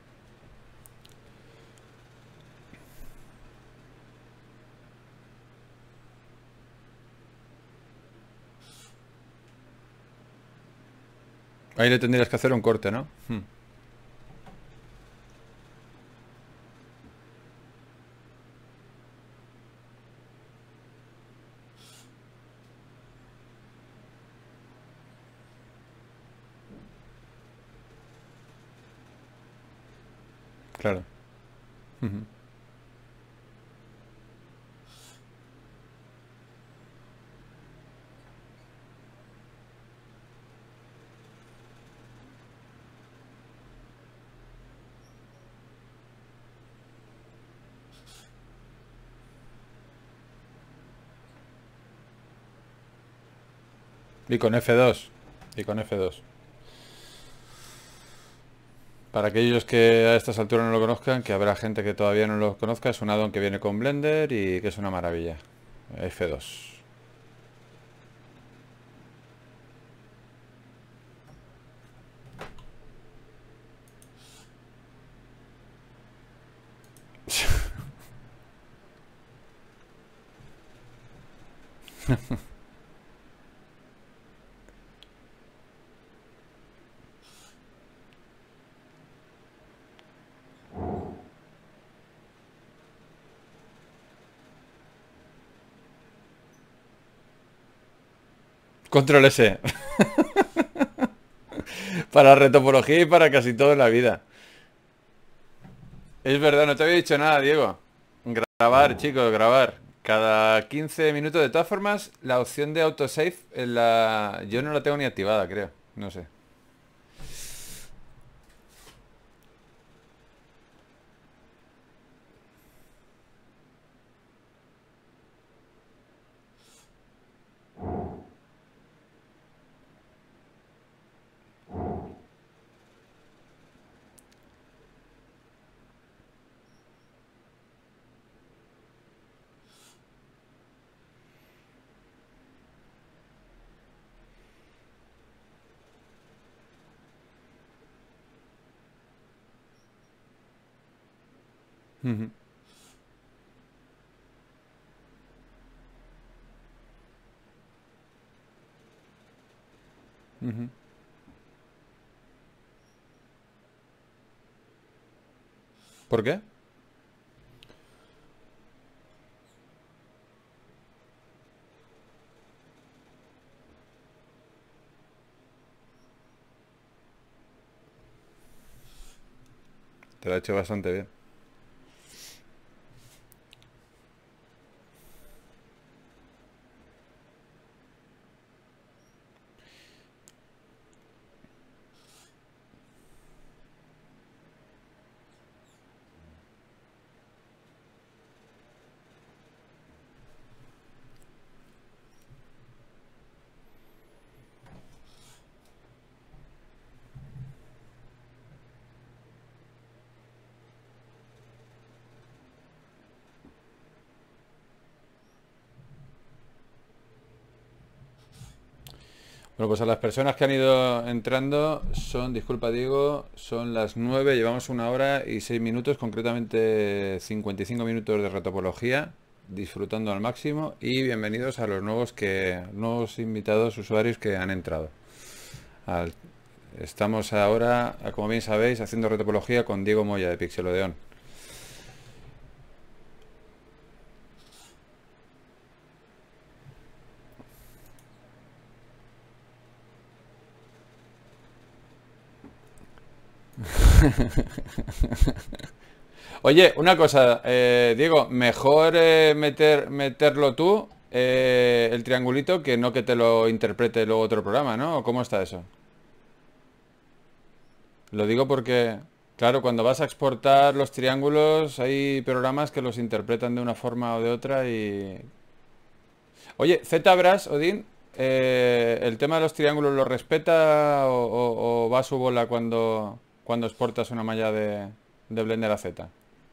Ahí le tendrías que hacer un corte, ¿no? Claro. Ujú. Y con F2. Y con F2. Para aquellos que a estas alturas no lo conozcan, que habrá gente que todavía no lo conozca, es un addon que viene con Blender y que es una maravilla. F2. Control S. Para retopología y para casi todo en la vida. Es verdad, no te había dicho nada, Diego. Grabar, chicos, grabar. Cada 15 minutos, de todas formas, la opción de autosave yo no la tengo ni activada, creo. No sé. Ujú, ujú. ¿Por qué? Te lo ha hecho bastante bien. Bueno, pues a las personas que han ido entrando disculpa Diego, son las 9, llevamos 1 hora y 6 minutos, concretamente 55 minutos de retopología, disfrutando al máximo y bienvenidos a los nuevos invitados usuarios que han entrado. Al- Estamos ahora, como bien sabéis, haciendo retopología con Diego Moya de Pixelodeon. Oye, una cosa, Diego, mejor meterlo tú, el triangulito, que no que te lo interprete luego otro programa, ¿no? ¿O ¿cómo está eso? Lo digo porque, claro, cuando vas a exportar los triángulos, hay programas que los interpretan de una forma o de otra y... Oye, ZBrush, Odín, ¿el tema de los triángulos lo respeta o va a su bola cuando exportas una malla de Blender a Z?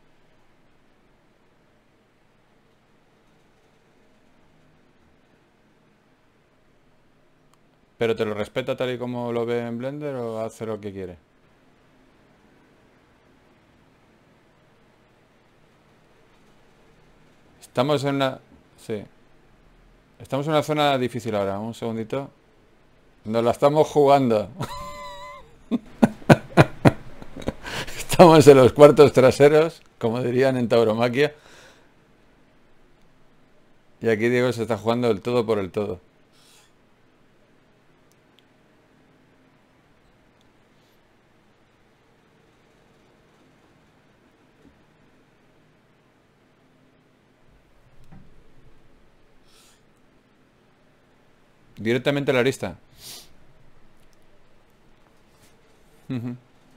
¿Pero te lo respeta tal y como lo ve en Blender o hace lo que quiere? Estamos en una... Sí. Estamos en una zona difícil ahora. Un segundito. Nos la estamos jugando. Estamos en los cuartos traseros, como dirían en tauromaquia. Y aquí Diego se está jugando el todo por el todo. Directamente a la lista. Ujú.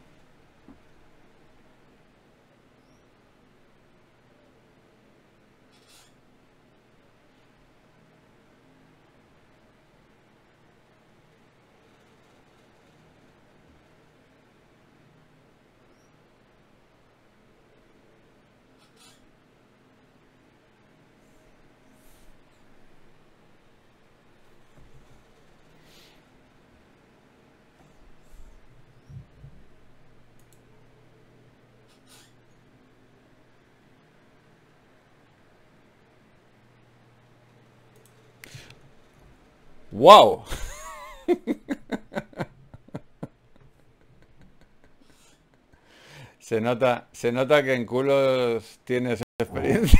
¡Wow! Se nota que en culos tienes experiencia.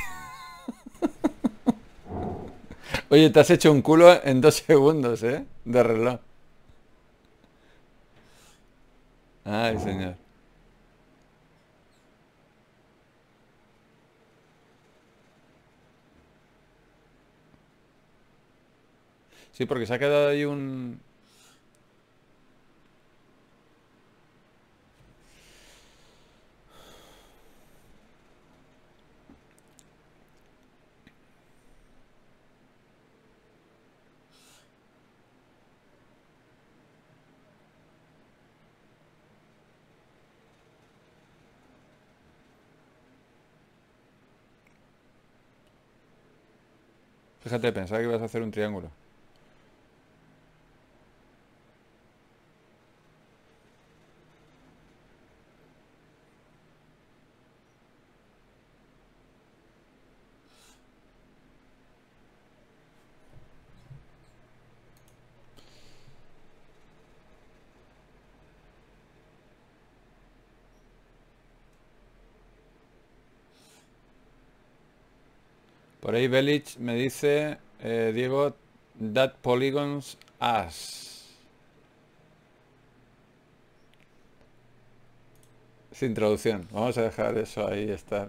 Oye, te has hecho un culo en 2 segundos, ¿eh? De reloj. Ay, señor. Sí, porque se ha quedado ahí un... Fíjate, pensaba que ibas a hacer un triángulo. Por ahí Belich me dice, Diego, that polygons as. Sin traducción. Vamos a dejar eso ahí estar.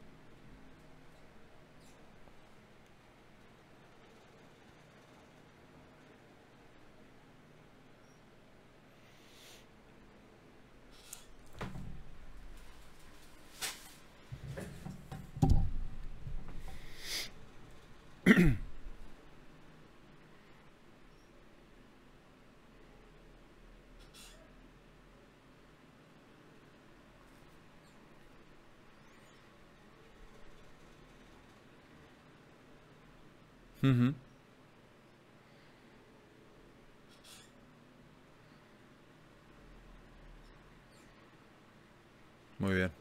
Ujú. Muy bien.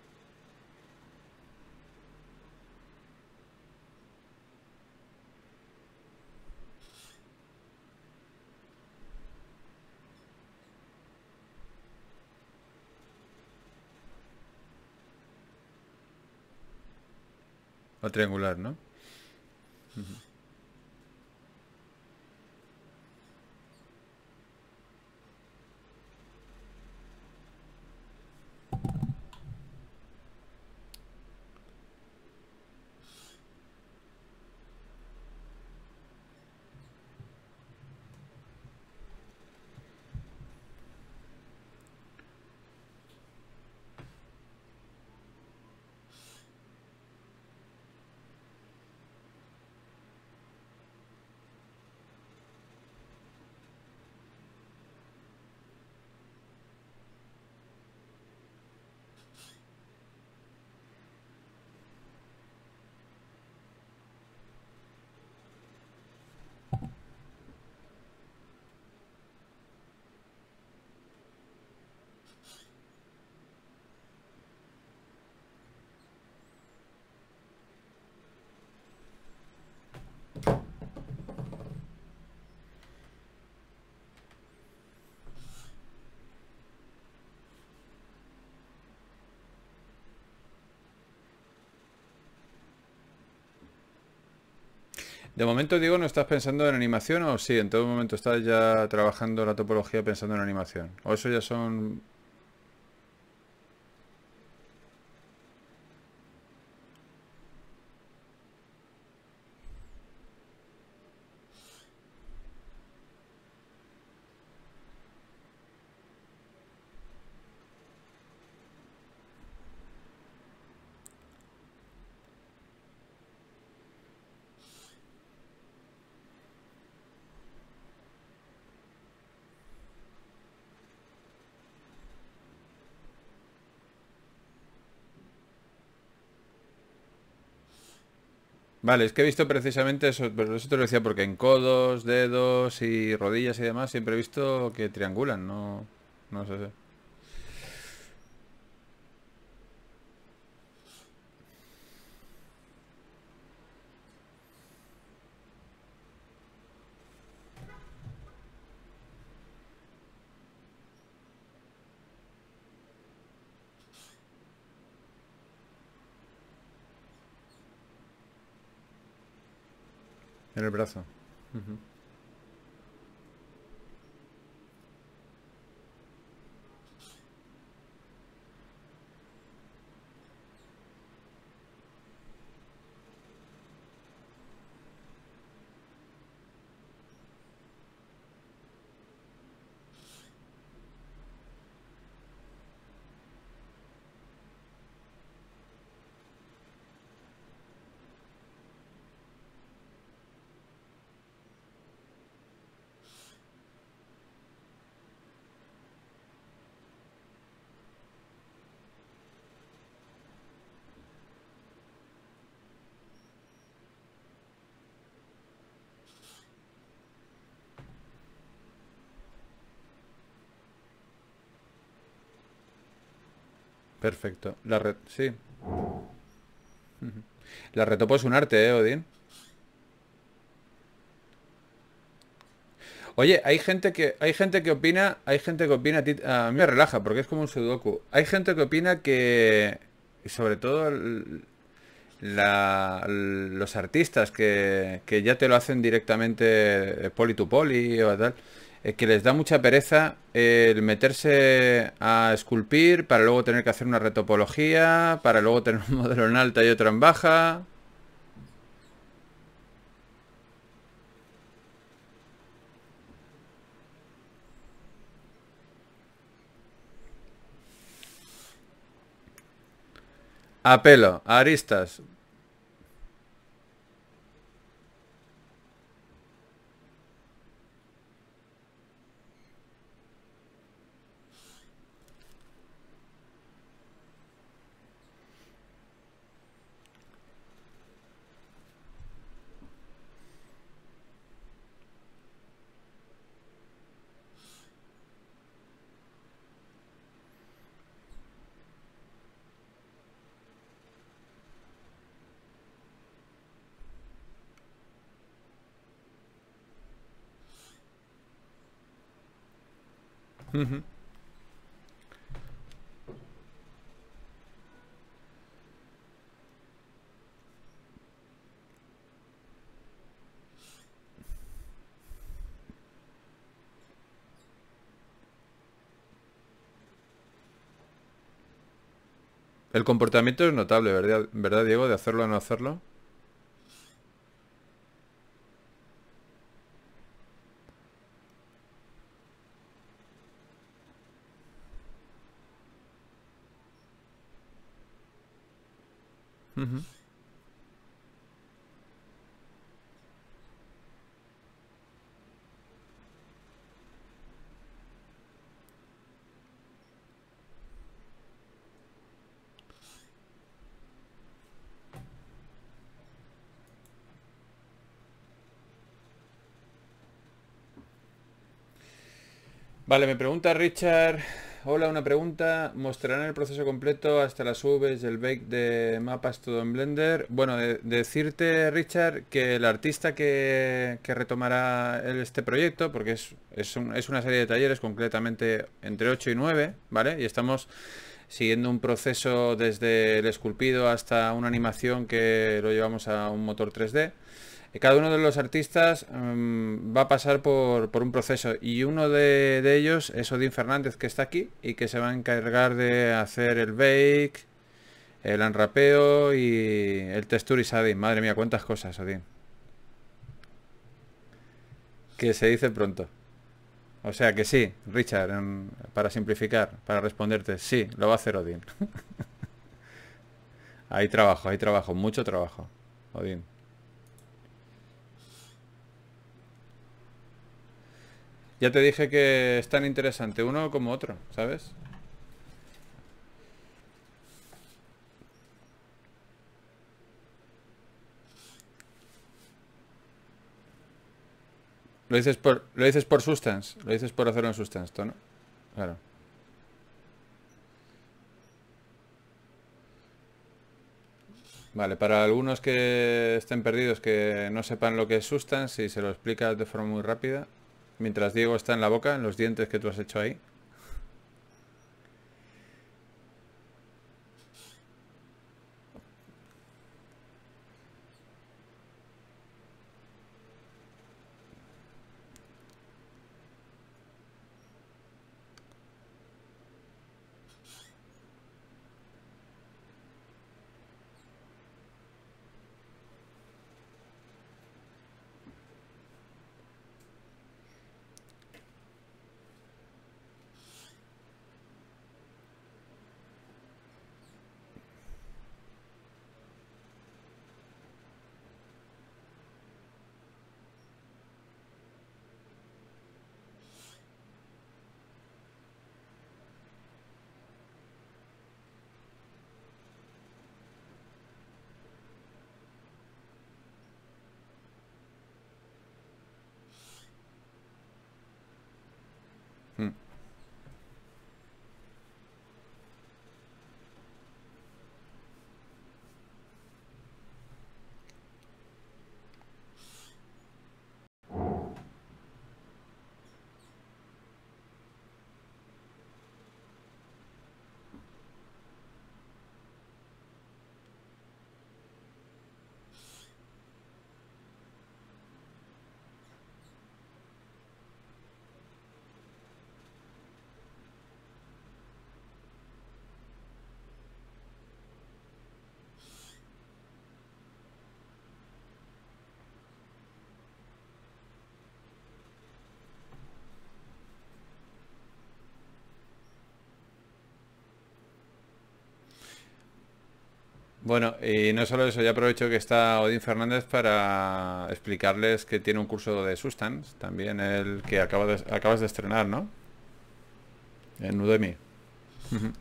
O triangular, ¿no? De momento, Diego, ¿no estás pensando en animación o sí? En todo momento estás ya trabajando la topología pensando en animación. ¿O eso ya son... Vale, es que he visto precisamente eso, pero eso te lo decía porque en codos, dedos y rodillas y demás siempre he visto que triangulan, no, no sé. En el brazo. Ujú. Perfecto. Sí. La retopo es un arte, Odín? Oye, hay gente que opina, a mí me relaja porque es como un sudoku. Hay gente que opina que, sobre todo los artistas que ya te lo hacen directamente poli to poli o tal, que les da mucha pereza el meterse a esculpir para luego tener que hacer una retopología, para luego tener un modelo en alta y otro en baja. A pelo, a aristas. Ujú. El comportamiento es notable, ¿verdad, verdad, Diego? De hacerlo o no hacerlo. Ujú. Vale, me pregunta Richard. Hola, una pregunta. ¿Mostrarán el proceso completo hasta las UVs y el bake de mapas todo en Blender? Bueno, decirte, Richard, que el artista que retomará este proyecto, porque es una serie de talleres concretamente entre 8 y 9, ¿vale? Y estamos siguiendo un proceso desde el esculpido hasta una animación que lo llevamos a un motor 3D. Cada uno de los artistas va a pasar por un proceso y uno de ellos es Odín Fernández, que está aquí y que se va a encargar de hacer el bake, el unwrapeo y el texture y shading. Madre mía, cuántas cosas, Odín. Que se dice pronto. O sea que sí, Richard, para simplificar, para responderte, sí, lo va a hacer Odín. Hay trabajo, mucho trabajo, Odín. Ya te dije que es tan interesante uno como otro, ¿sabes? Lo dices por Substance. Lo dices por hacerlo en Substance, ¿no? Claro. Vale, para algunos que estén perdidos, que no sepan lo que es Substance, si se lo explicas de forma muy rápida, mientras Diego está en la boca, en los dientes que tú has hecho ahí. Mm. Bueno, y no solo eso, ya aprovecho que está Odín Fernández para explicarles que tiene un curso de Substance, también el que acabas de estrenar, ¿no? En Udemy. Ujú.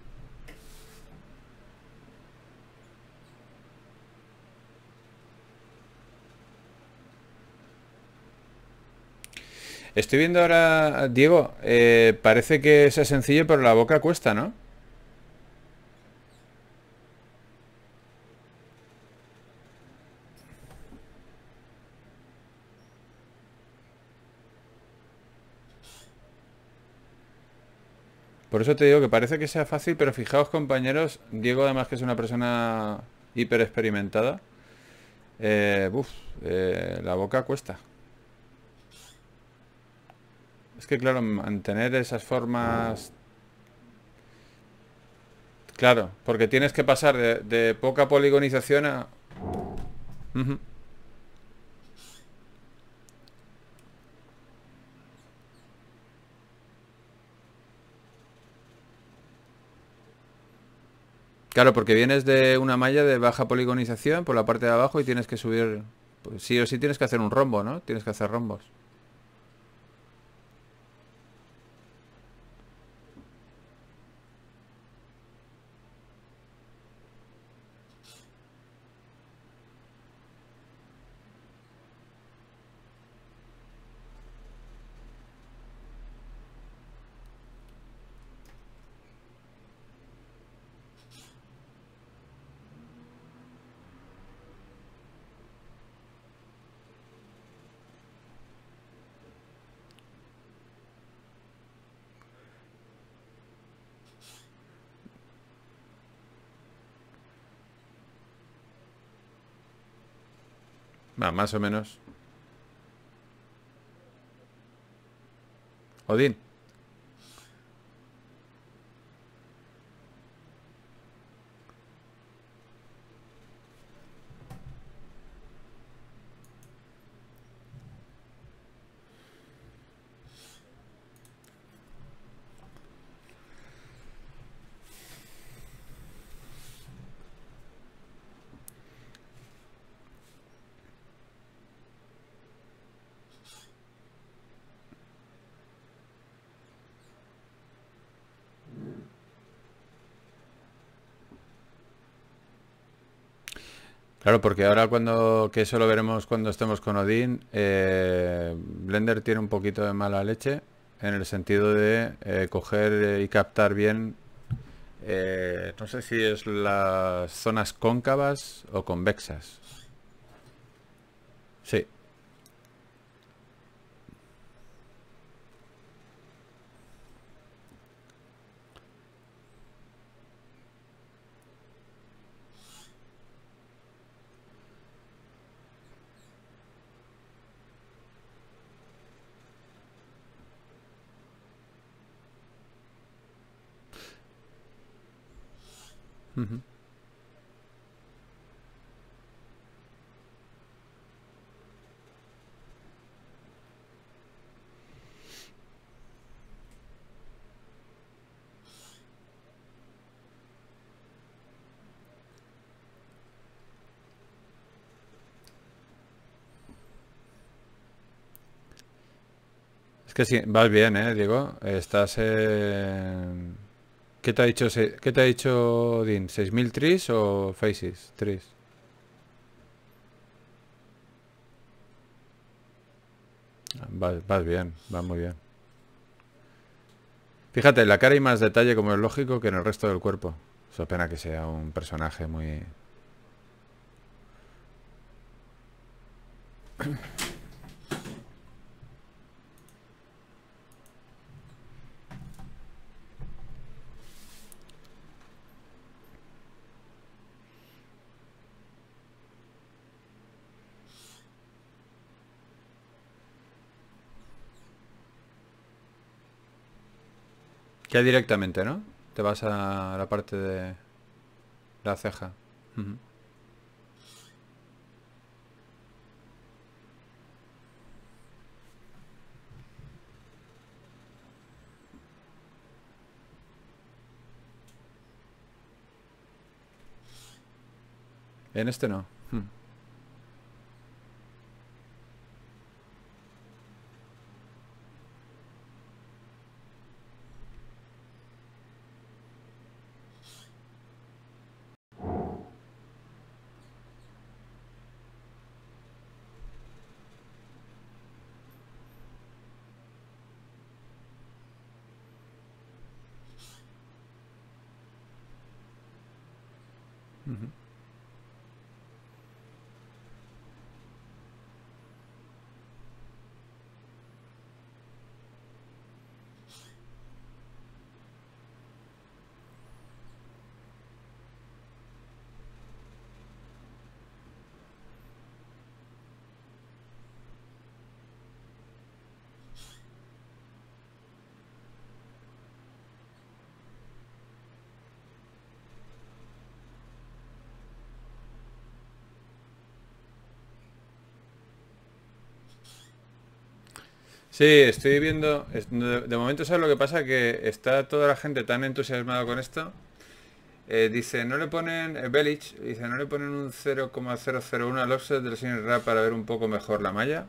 Estoy viendo ahora, Diego, parece que es sencillo, pero la boca cuesta, ¿no? Por eso te digo que parece que sea fácil, pero fijaos, compañeros, Diego además que es una persona hiper experimentada, buf, la boca cuesta. Es que claro, mantener esas formas. Claro, porque tienes que pasar de poca poligonización a. Ujú. Claro, porque vienes de una malla de baja poligonización por la parte de abajo y tienes que subir. Pues sí o sí tienes que hacer un rombo, ¿no? Tienes que hacer rombos. Va, más o menos. Odín. Claro, porque ahora que eso lo veremos cuando estemos con Odin, Blender tiene un poquito de mala leche en el sentido de coger y captar bien, no sé si es las zonas cóncavas o convexas. Sí. Ujú. Es que sí, vas bien, Diego. Estás en... ¿Qué te ha dicho, qué te ha dicho Odin? ¿6000 trees o faces? Trees. Vas bien, vas muy bien. Fíjate, en la cara hay más detalle, como es lógico, que en el resto del cuerpo. Es pena que sea un personaje muy... Ya directamente, ¿no? Te vas a la parte de la ceja. Ujú. En este no. Sí, estoy viendo... de momento, ¿sabes lo que pasa? Que está toda la gente tan entusiasmada con esto. Dice, no le ponen... Belich dice, no le ponen un 0,001 al offset del Cine Rap para ver un poco mejor la malla.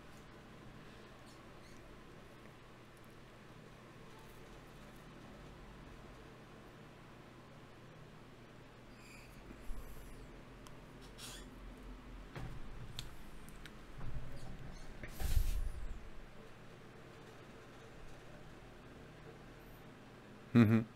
Ujú.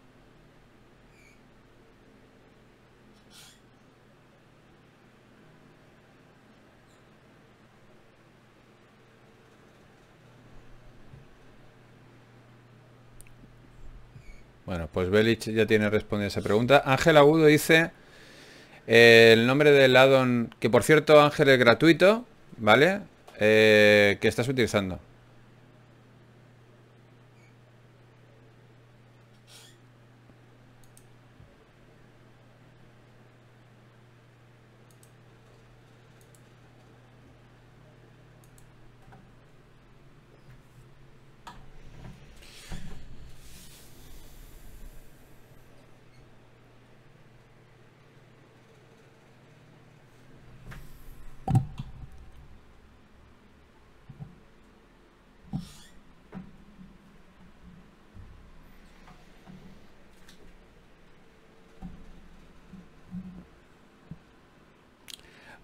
Bueno, pues Belich ya tiene respondida esa pregunta. Ángel Agudo dice el nombre del addon, que por cierto Ángel es gratuito, ¿vale? Que estás utilizando.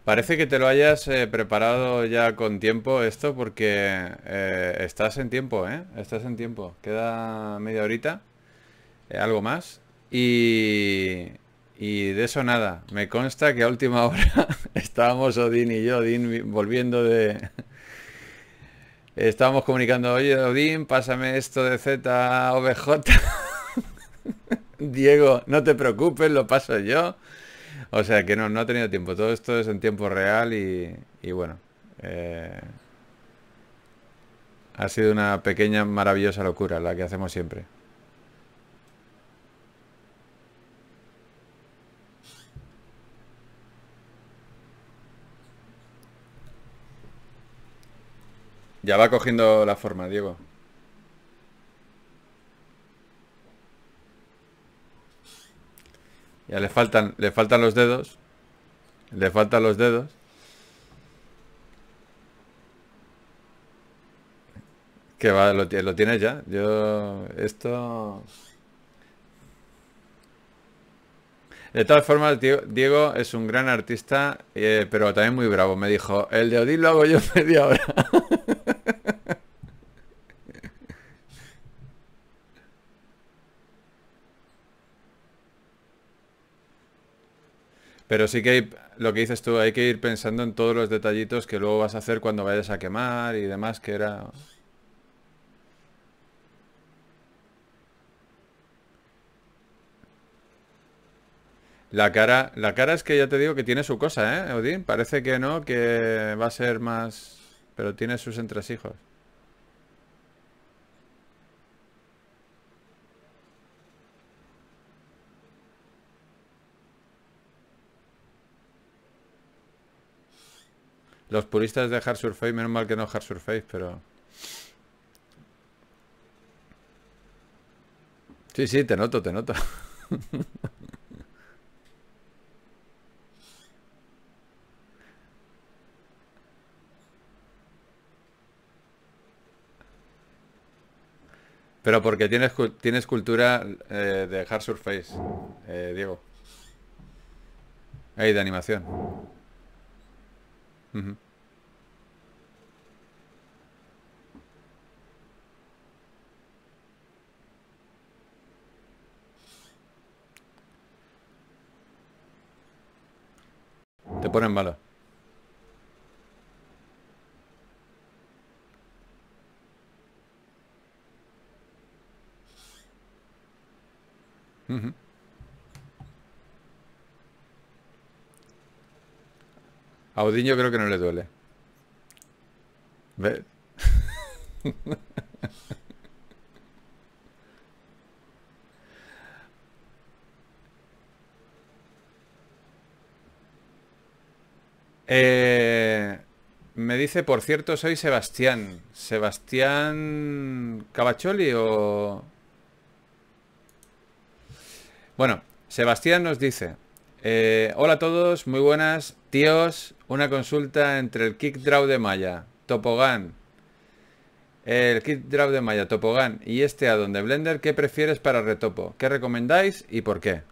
Parece que te lo hayas preparado ya con tiempo esto porque estás en tiempo, ¿eh? Estás en tiempo. Queda media horita, algo más. Y, y de eso nada. Me consta que a última hora estábamos Odín y yo, Odín volviendo de... Estábamos comunicando, oye Odín, pásame esto de ZOBJ. Diego, no te preocupes, lo paso yo. O sea que no, no ha tenido tiempo. Todo esto es en tiempo real y bueno. eh, ha sido una pequeña maravillosa locura la que hacemos siempre. Ya va cogiendo la forma, Diego. Ya le faltan los dedos. Le faltan los dedos. Que va, lo tienes ya. Yo, esto... De todas formas, Diego es un gran artista, pero también muy bravo. Me dijo, el de Odín lo hago yo en media hora. Pero sí que lo que dices tú, hay que ir pensando en todos los detallitos que luego vas a hacer cuando vayas a quemar y demás, que era... La cara es que ya te digo que tiene su cosa, ¿eh, Odín? Parece que no, que va a ser más... Pero tiene sus entresijos. Los puristas de Hard Surface, menos mal que no Hard Surface, pero... Sí, sí, te noto, te noto. Pero porque tienes cultura de Hard Surface, Diego. De animación. Ujú. Te ponen malo. Ujú. A Odín yo creo que no le duele. Ve- Eh, me dice, por cierto, soy Sebastián. ¿Sebastián Cavacholi o...? Bueno, Sebastián nos dice, hola a todos, muy buenas, tíos, una consulta entre el Kick Draw de Maya, Topogán, el Kick Draw de Maya, Topogán y este addon de Blender, ¿qué prefieres para retopo? ¿Qué recomendáis y por qué?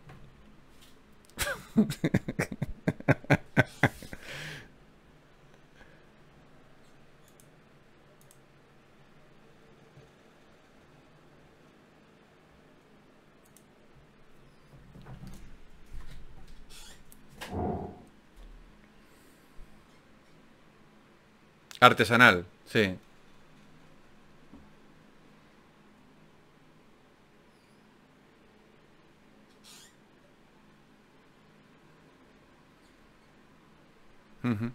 Artesanal, sí. Ujú.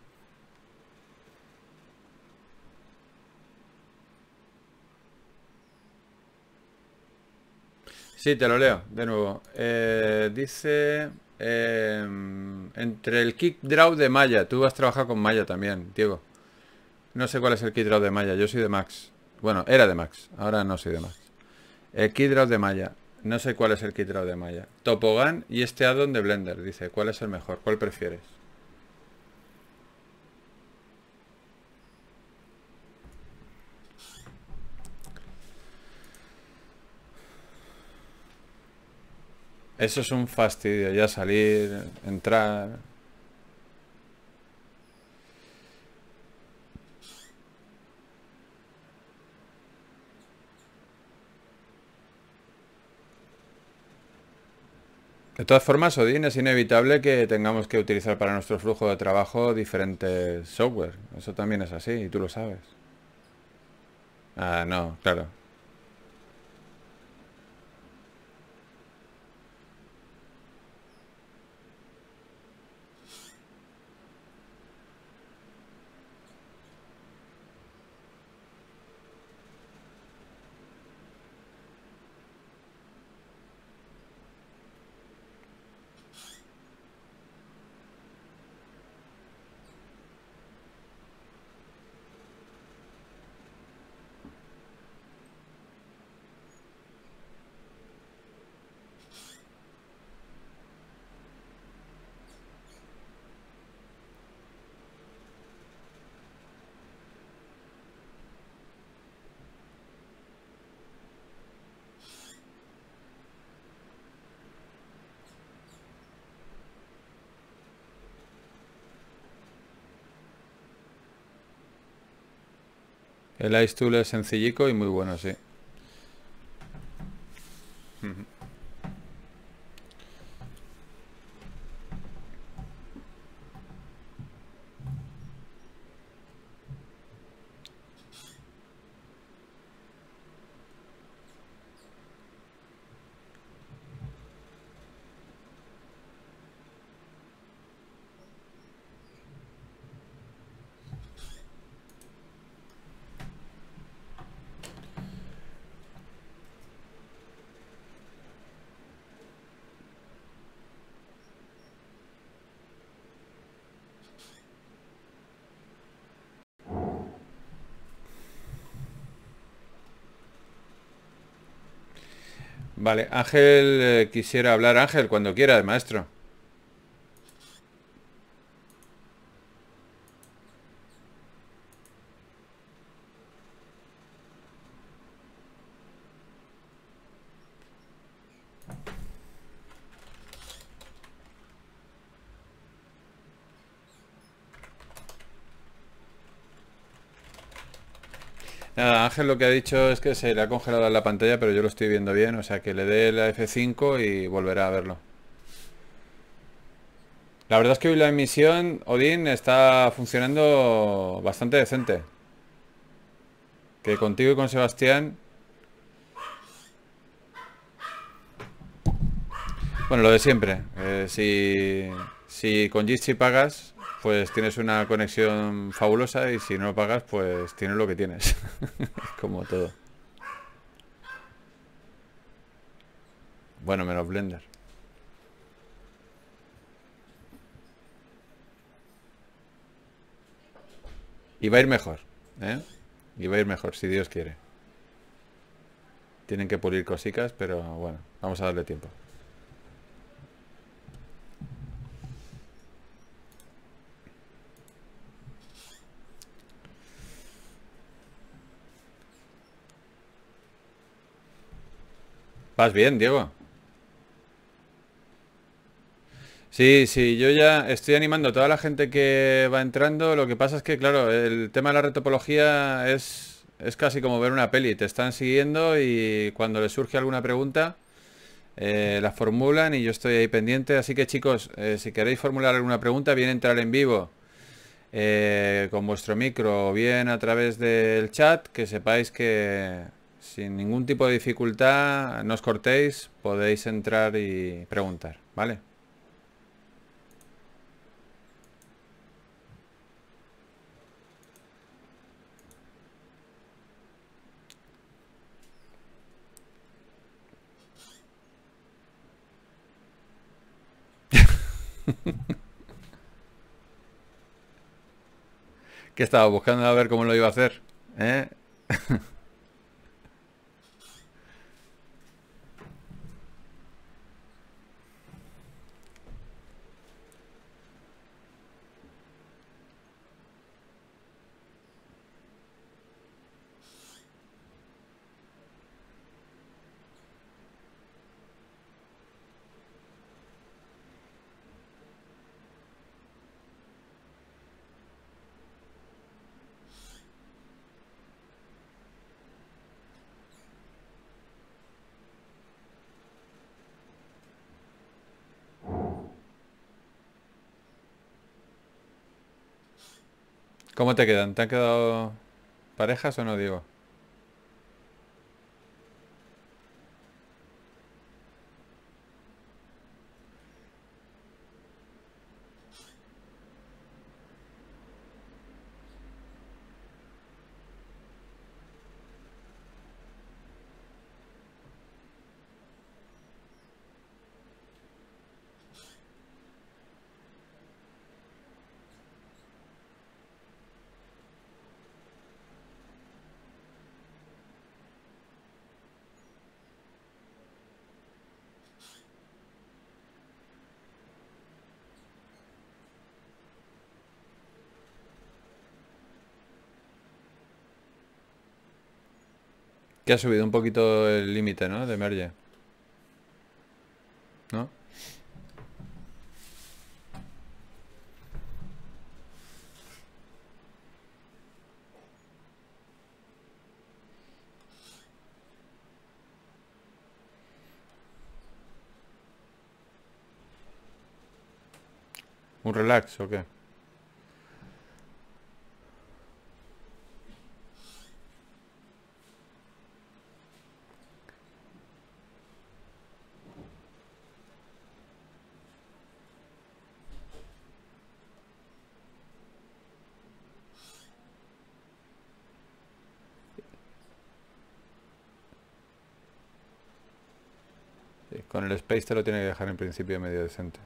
Sí, te lo leo de nuevo. Dice, entre el Kick Draw de Maya, tú has trabajado con Maya también, Diego. No sé cuál es el Kick Draw de Maya, yo soy de Max. Bueno, era de Max, ahora no soy de Max. El Kick Draw de Maya, no sé cuál es el Kick Draw de Maya. Topogán y este addon de Blender, dice, ¿cuál es el mejor? ¿Cuál prefieres? Eso es un fastidio, ya salir, entrar. De todas formas, Odin, es inevitable que tengamos que utilizar para nuestro flujo de trabajo diferentes software. Eso también es así, y tú lo sabes. Ah, no, claro. El Ice Tool es sencillico y muy bueno, sí. Vale, Ángel quisiera hablar. Ángel, cuando quiera, maestro. Nada, Ángel lo que ha dicho es que se le ha congelado la pantalla, pero yo lo estoy viendo bien, o sea que le dé la F5 y volverá a verlo. La verdad es que hoy la emisión, Odín, está funcionando bastante decente. Que contigo y con Sebastián, bueno, lo de siempre. Si con Jitsi pagas, pues tienes una conexión fabulosa y si no pagas, pues tienes lo que tienes. Como todo. Bueno, menos Blender. Y va a ir mejor, ¿eh? Y va a ir mejor, si Dios quiere. Tienen que pulir cositas, pero bueno, vamos a darle tiempo. ¿Vas bien, Diego? Sí, sí, yo ya estoy animando a toda la gente que va entrando. Lo que pasa es que, claro, el tema de la retopología es casi como ver una peli. Te están siguiendo y cuando les surge alguna pregunta, la formulan y yo estoy ahí pendiente. Así que, chicos, si queréis formular alguna pregunta, bien entrar en vivo con vuestro micro o bien a través del chat, que sepáis que sin ningún tipo de dificultad, no os cortéis, podéis entrar y preguntar, ¿vale? Que estaba buscando a ver cómo lo iba a hacer, ¿eh? ¿Cómo te quedan? ¿Te han quedado parejas o no, digo? Que ha subido un poquito el límite, ¿no? De merge, ¿no? ¿Un relax o qué? Sí, con el space te lo tiene que dejar en principio medio decente.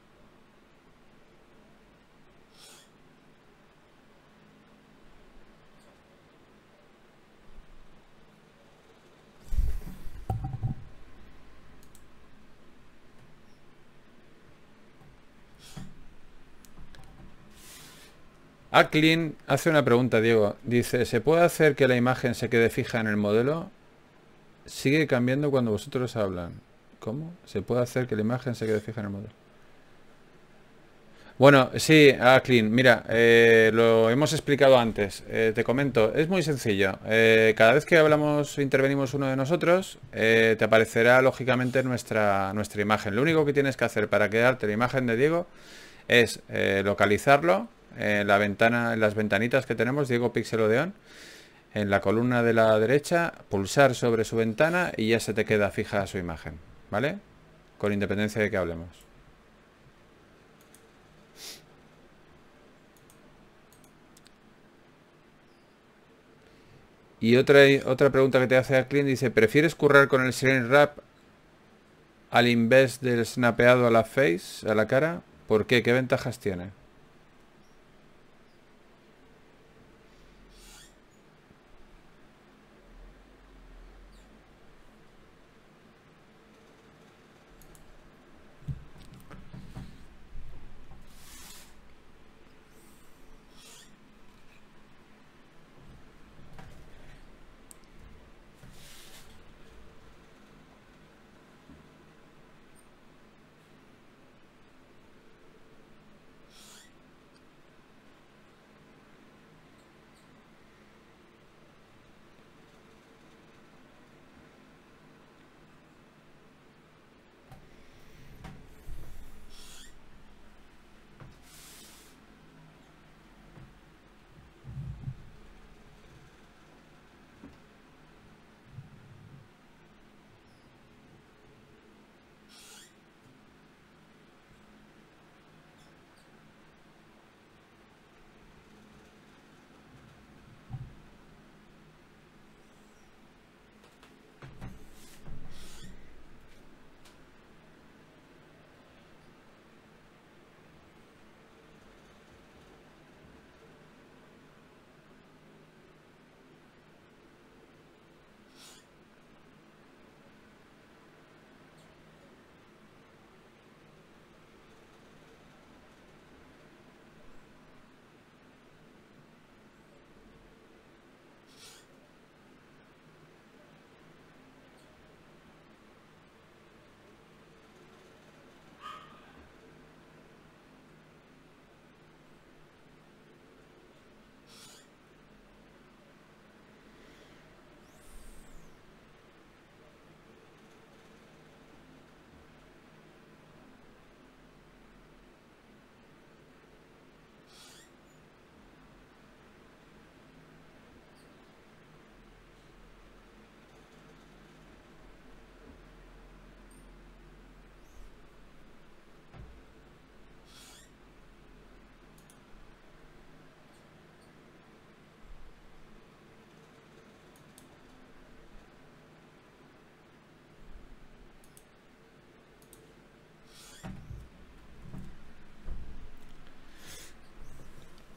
Acklin hace una pregunta, Diego. Dice, ¿se puede hacer que la imagen se quede fija en el modelo? Sigue cambiando cuando vosotros hablan. ¿Cómo? ¿Se puede hacer que la imagen se quede fija en el modelo? Bueno, sí, Acklin, mira, lo hemos explicado antes. Te comento, es muy sencillo. Cada vez que hablamos, intervenimos uno de nosotros, te aparecerá lógicamente nuestra imagen. Lo único que tienes que hacer para quedarte la imagen de Diego es localizarlo en la ventana, en las ventanitas que tenemos, Diego Pixel Odeón, en la columna de la derecha, pulsar sobre su ventana y ya se te queda fija su imagen, ¿vale? Con independencia de que hablemos. Y otra pregunta que te hace al cliente dice, ¿prefieres currar con el Shrink Wrap al invés del snapeado a la face, a la cara? ¿Por qué? ¿Qué ventajas tiene?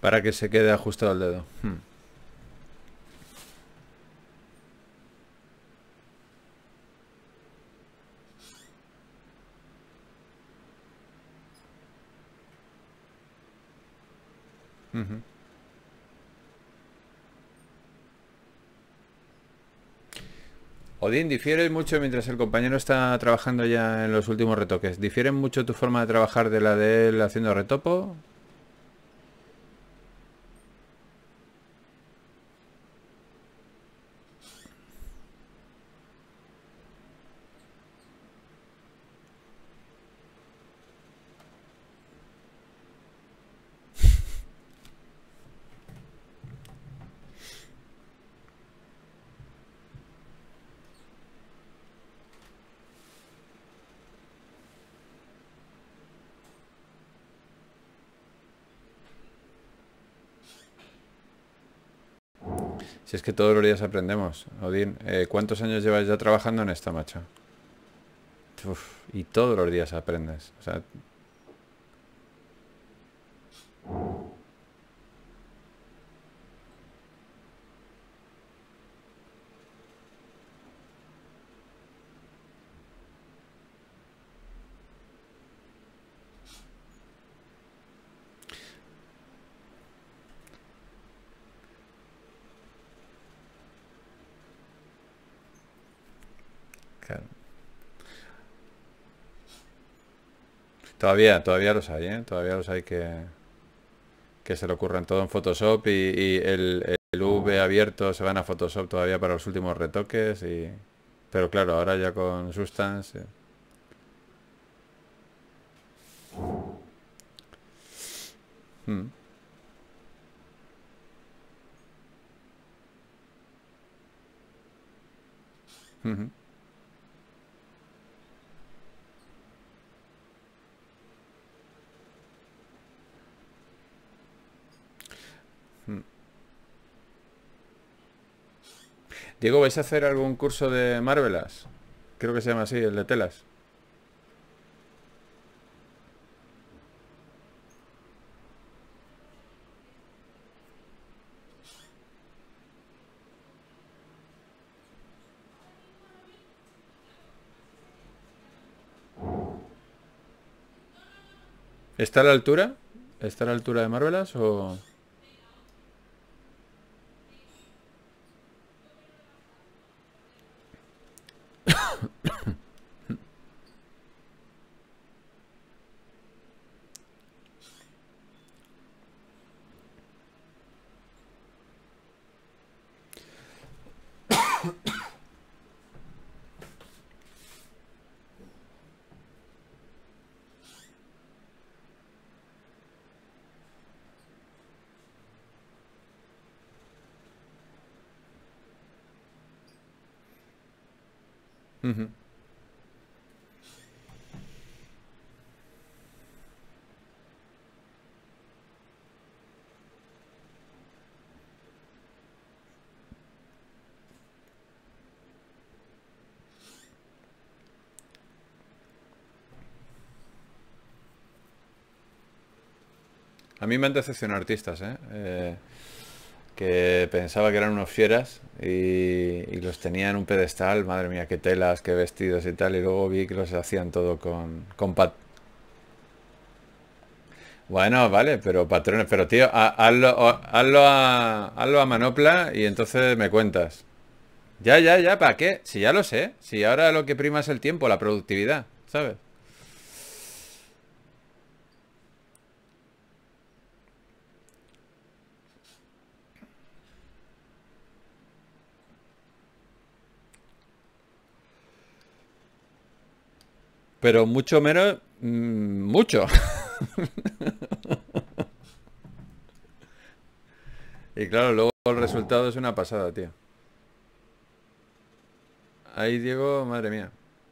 Para que se quede ajustado el dedo. Ujú. Odín, difiere mucho mientras el compañero está trabajando ya en los últimos retoques. ¿Difiere mucho tu forma de trabajar de la de él haciendo retopo? Si es que todos los días aprendemos, Odín. ¿Cuántos años llevas ya trabajando en esta, macho? Uf, y todos los días aprendes. O sea, claro. Todavía los hay, ¿eh? Todavía los hay que se le ocurran todo en Photoshop y el V abierto se van a Photoshop todavía para los últimos retoques y... Pero claro, ahora ya con Substance... Mm, ujú, mm. Diego, ¿vais a hacer algún curso de Marvelas? Creo que se llama así, el de telas. ¿Está a la altura? ¿Está a la altura de Marvelas o...? Ujú, a mí me han decepcionado artistas, ¿eh? Que pensaba que eran unos fieras y los tenía en un pedestal, madre mía, qué telas, qué vestidos y tal, y luego vi que los hacían todo con Bueno, vale, pero patrones, pero tío, hazlo a manopla y entonces me cuentas. Ya, ya, ya, ¿para qué? Si ya lo sé, si ahora lo que prima es el tiempo, la productividad, ¿sabes? Pero mucho menos, mucho. Y claro, luego el resultado es una pasada, tío. Ahí, Diego, madre mía.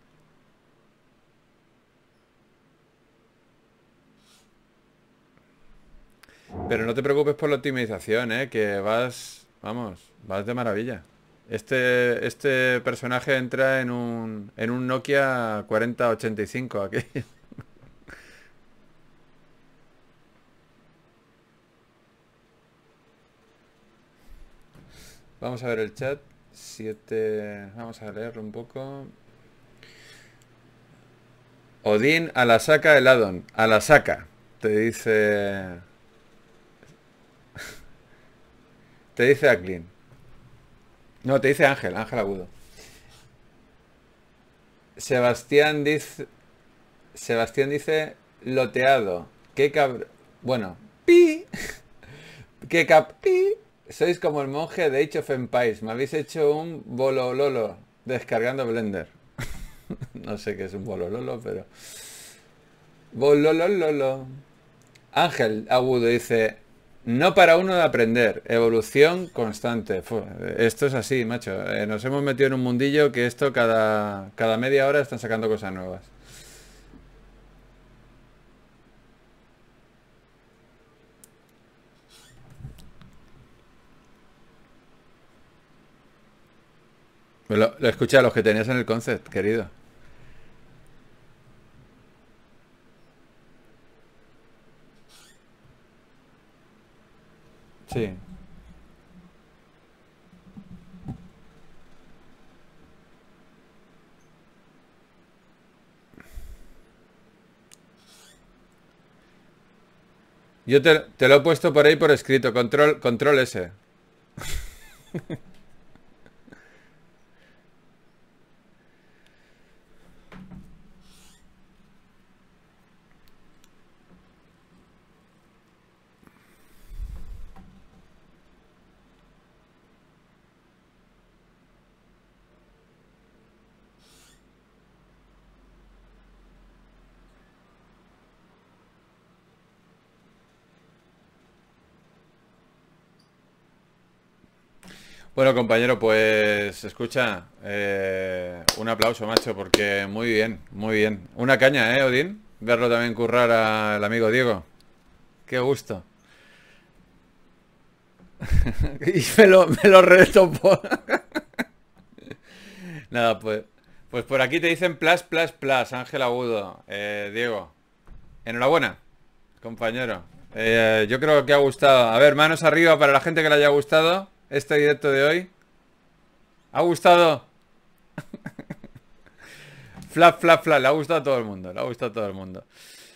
Pero no te preocupes por la optimización, que vas, vamos, vas de maravilla. Este personaje entra en un Nokia 4085 aquí. Vamos a ver el chat. 7. Vamos a leerlo un poco. Odín a la saca el addon. A la saca. Te dice. Te dice Acklin. No, te dice Ángel. Ángel Agudo. Sebastián dice. Sebastián dice. Loteado. Qué cabrón. Bueno. Pi. Qué pi. Sois como el monje de Age of Empires. Me habéis hecho un bolololo descargando Blender. No sé qué es un bolololo, pero... Bolololo. Ángel Agudo dice... No para uno de aprender. Evolución constante. Esto es así, macho. Nos hemos metido en un mundillo que esto cada media hora están sacando cosas nuevas. Lo escuché a los que tenías en el concept, querido. Sí. Yo te lo he puesto por ahí por escrito. Control S. Bueno, compañero, pues escucha, un aplauso, macho, porque muy bien, muy bien. Una caña, ¿eh, Odín? Verlo también currar al amigo Diego. Qué gusto. Y me lo retopó. Nada, pues por aquí te dicen plus, Ángel Agudo. Diego, enhorabuena, compañero. Yo creo que ha gustado. A ver, manos arriba para la gente que le haya gustado este directo de hoy. ¿Ha gustado? Flap. Le ha gustado a todo el mundo. Le ha gustado a todo el mundo.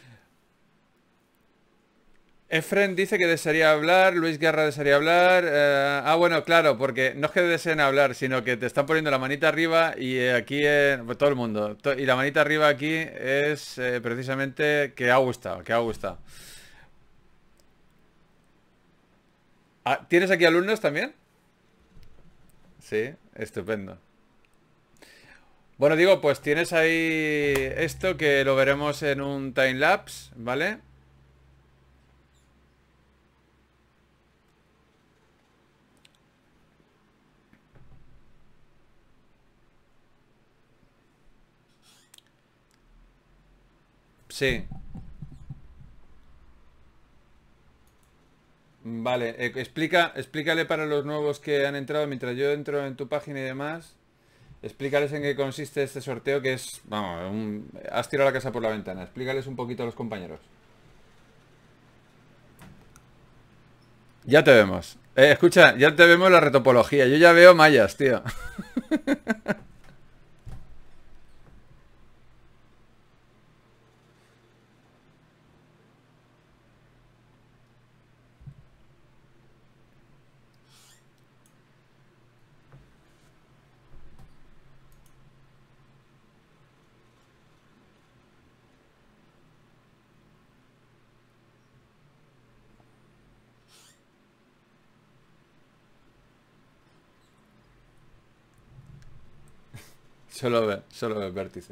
Efren dice que desearía hablar, Luis Guerra desearía hablar. Bueno, claro, porque no es que deseen hablar, sino que te están poniendo la manita arriba y aquí pues todo el mundo. Y la manita arriba aquí es precisamente que ha gustado, que ha gustado. ¿Tienes aquí alumnos también? Sí, estupendo. Bueno, digo, pues tienes ahí esto que lo veremos en un time lapse, ¿vale? Sí. Vale, explícale para los nuevos que han entrado, mientras yo entro en tu página y demás, explícales en qué consiste este sorteo que es, vamos, has tirado la casa por la ventana, explícales un poquito a los compañeros. Ya te vemos. Escucha, ya te vemos la retopología, yo ya veo mallas, tío. Solo ve vértices.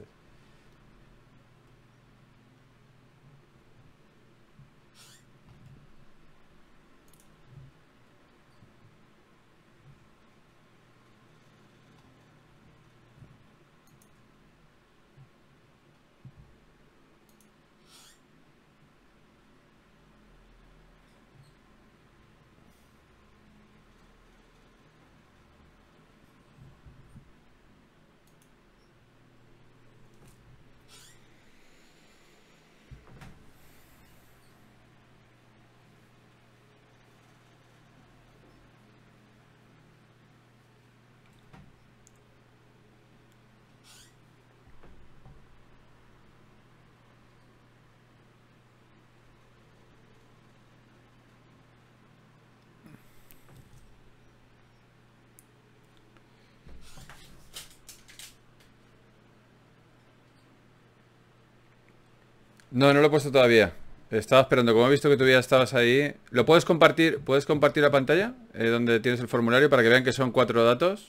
No, no lo he puesto todavía. Estaba esperando, como he visto que tú ya estabas ahí. ¿Lo puedes compartir? ¿Puedes compartir la pantalla? Donde tienes el formulario para que vean que son 4 datos.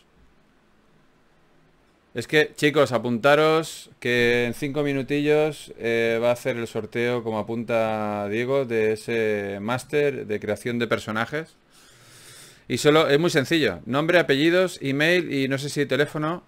Es que, chicos, apuntaros que en 5 minutillos va a hacer el sorteo, como apunta Diego, de ese máster de creación de personajes. Y solo es muy sencillo. Nombre, apellidos, email y no sé si teléfono.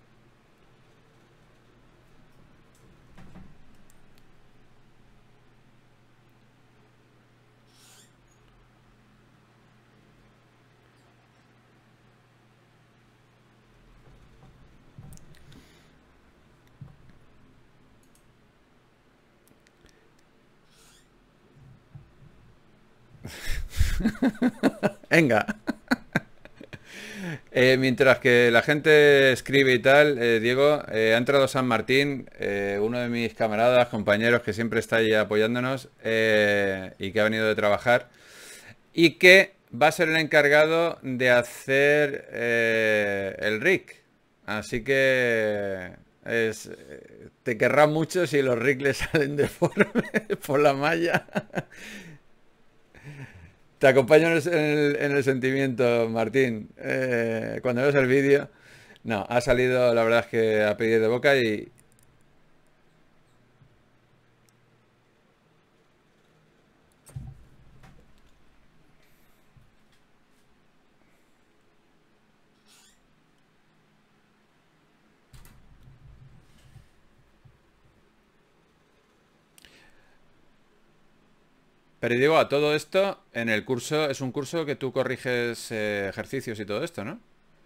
Venga. Mientras que la gente escribe y tal, Diego, ha entrado San Martín, uno de mis camaradas, compañeros que siempre está ahí apoyándonos y que ha venido de trabajar y que va a ser el encargado de hacer el RIC. Así que te querrá mucho si los RIC le salen deformes por la malla. Te acompaño en el sentimiento, Martín. Cuando veas el vídeo, no, ha salido, la verdad es que a pedir de boca y... Pero digo, a todo esto, en el curso, es un curso que tú corriges ejercicios y todo esto, ¿no?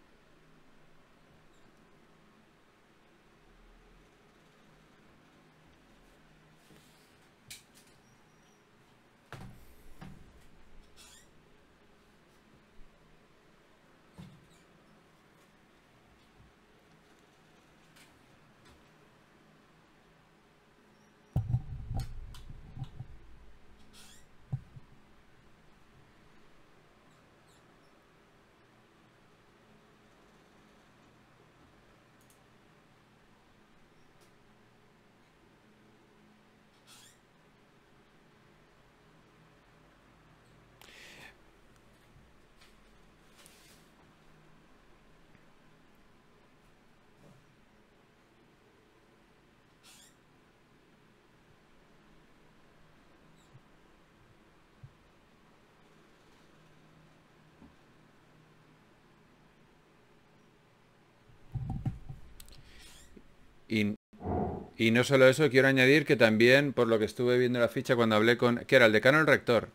Y, y no solo eso, quiero añadir que también, por lo que estuve viendo la ficha cuando hablé con... ¿Qué era? ¿El decano o el rector?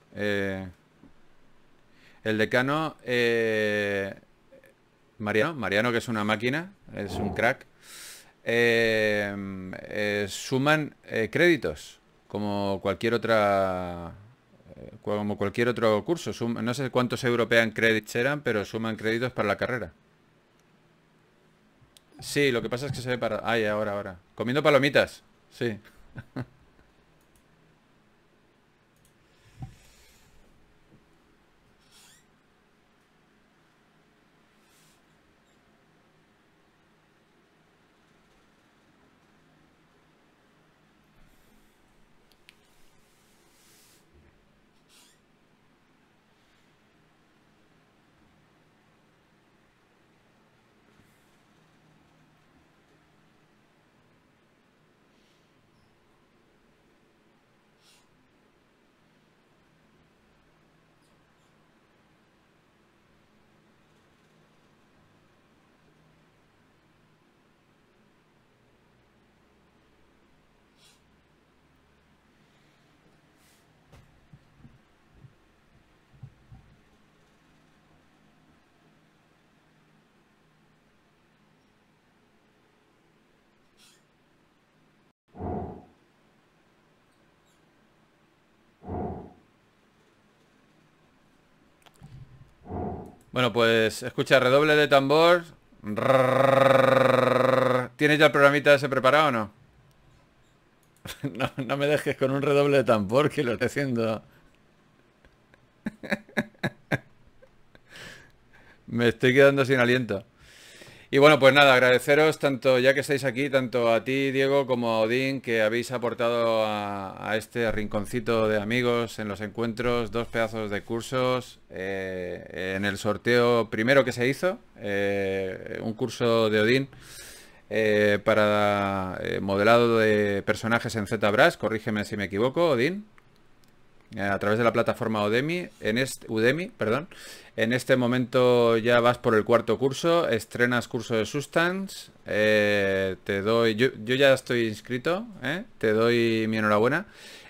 El decano, Mariano, Mariano que es una máquina, es un crack, suman créditos, como cualquier otra, como cualquier otro curso. No sé cuántos European Credits eran, pero suman créditos para la carrera. Sí, lo que pasa es que se ve para... Ay, ahora. Comiendo palomitas. Sí. Bueno, pues escucha, redoble de tambor. Rrrr. ¿Tienes ya el programita ese preparado o no? No, no me dejes con un redoble de tambor que lo estoy haciendo. Me estoy quedando sin aliento. Y bueno, pues nada, agradeceros tanto, ya que estáis aquí, tanto a ti, Diego, como a Odín, que habéis aportado a este rinconcito de amigos en los encuentros, dos pedazos de cursos. En el sorteo primero que se hizo, un curso de Odín para modelado de personajes en ZBrush, corrígeme si me equivoco, Odín, a través de la plataforma Udemy, perdón. En este momento ya vas por el cuarto curso, estrenas curso de Substance, te doy, yo ya estoy inscrito, te doy mi enhorabuena.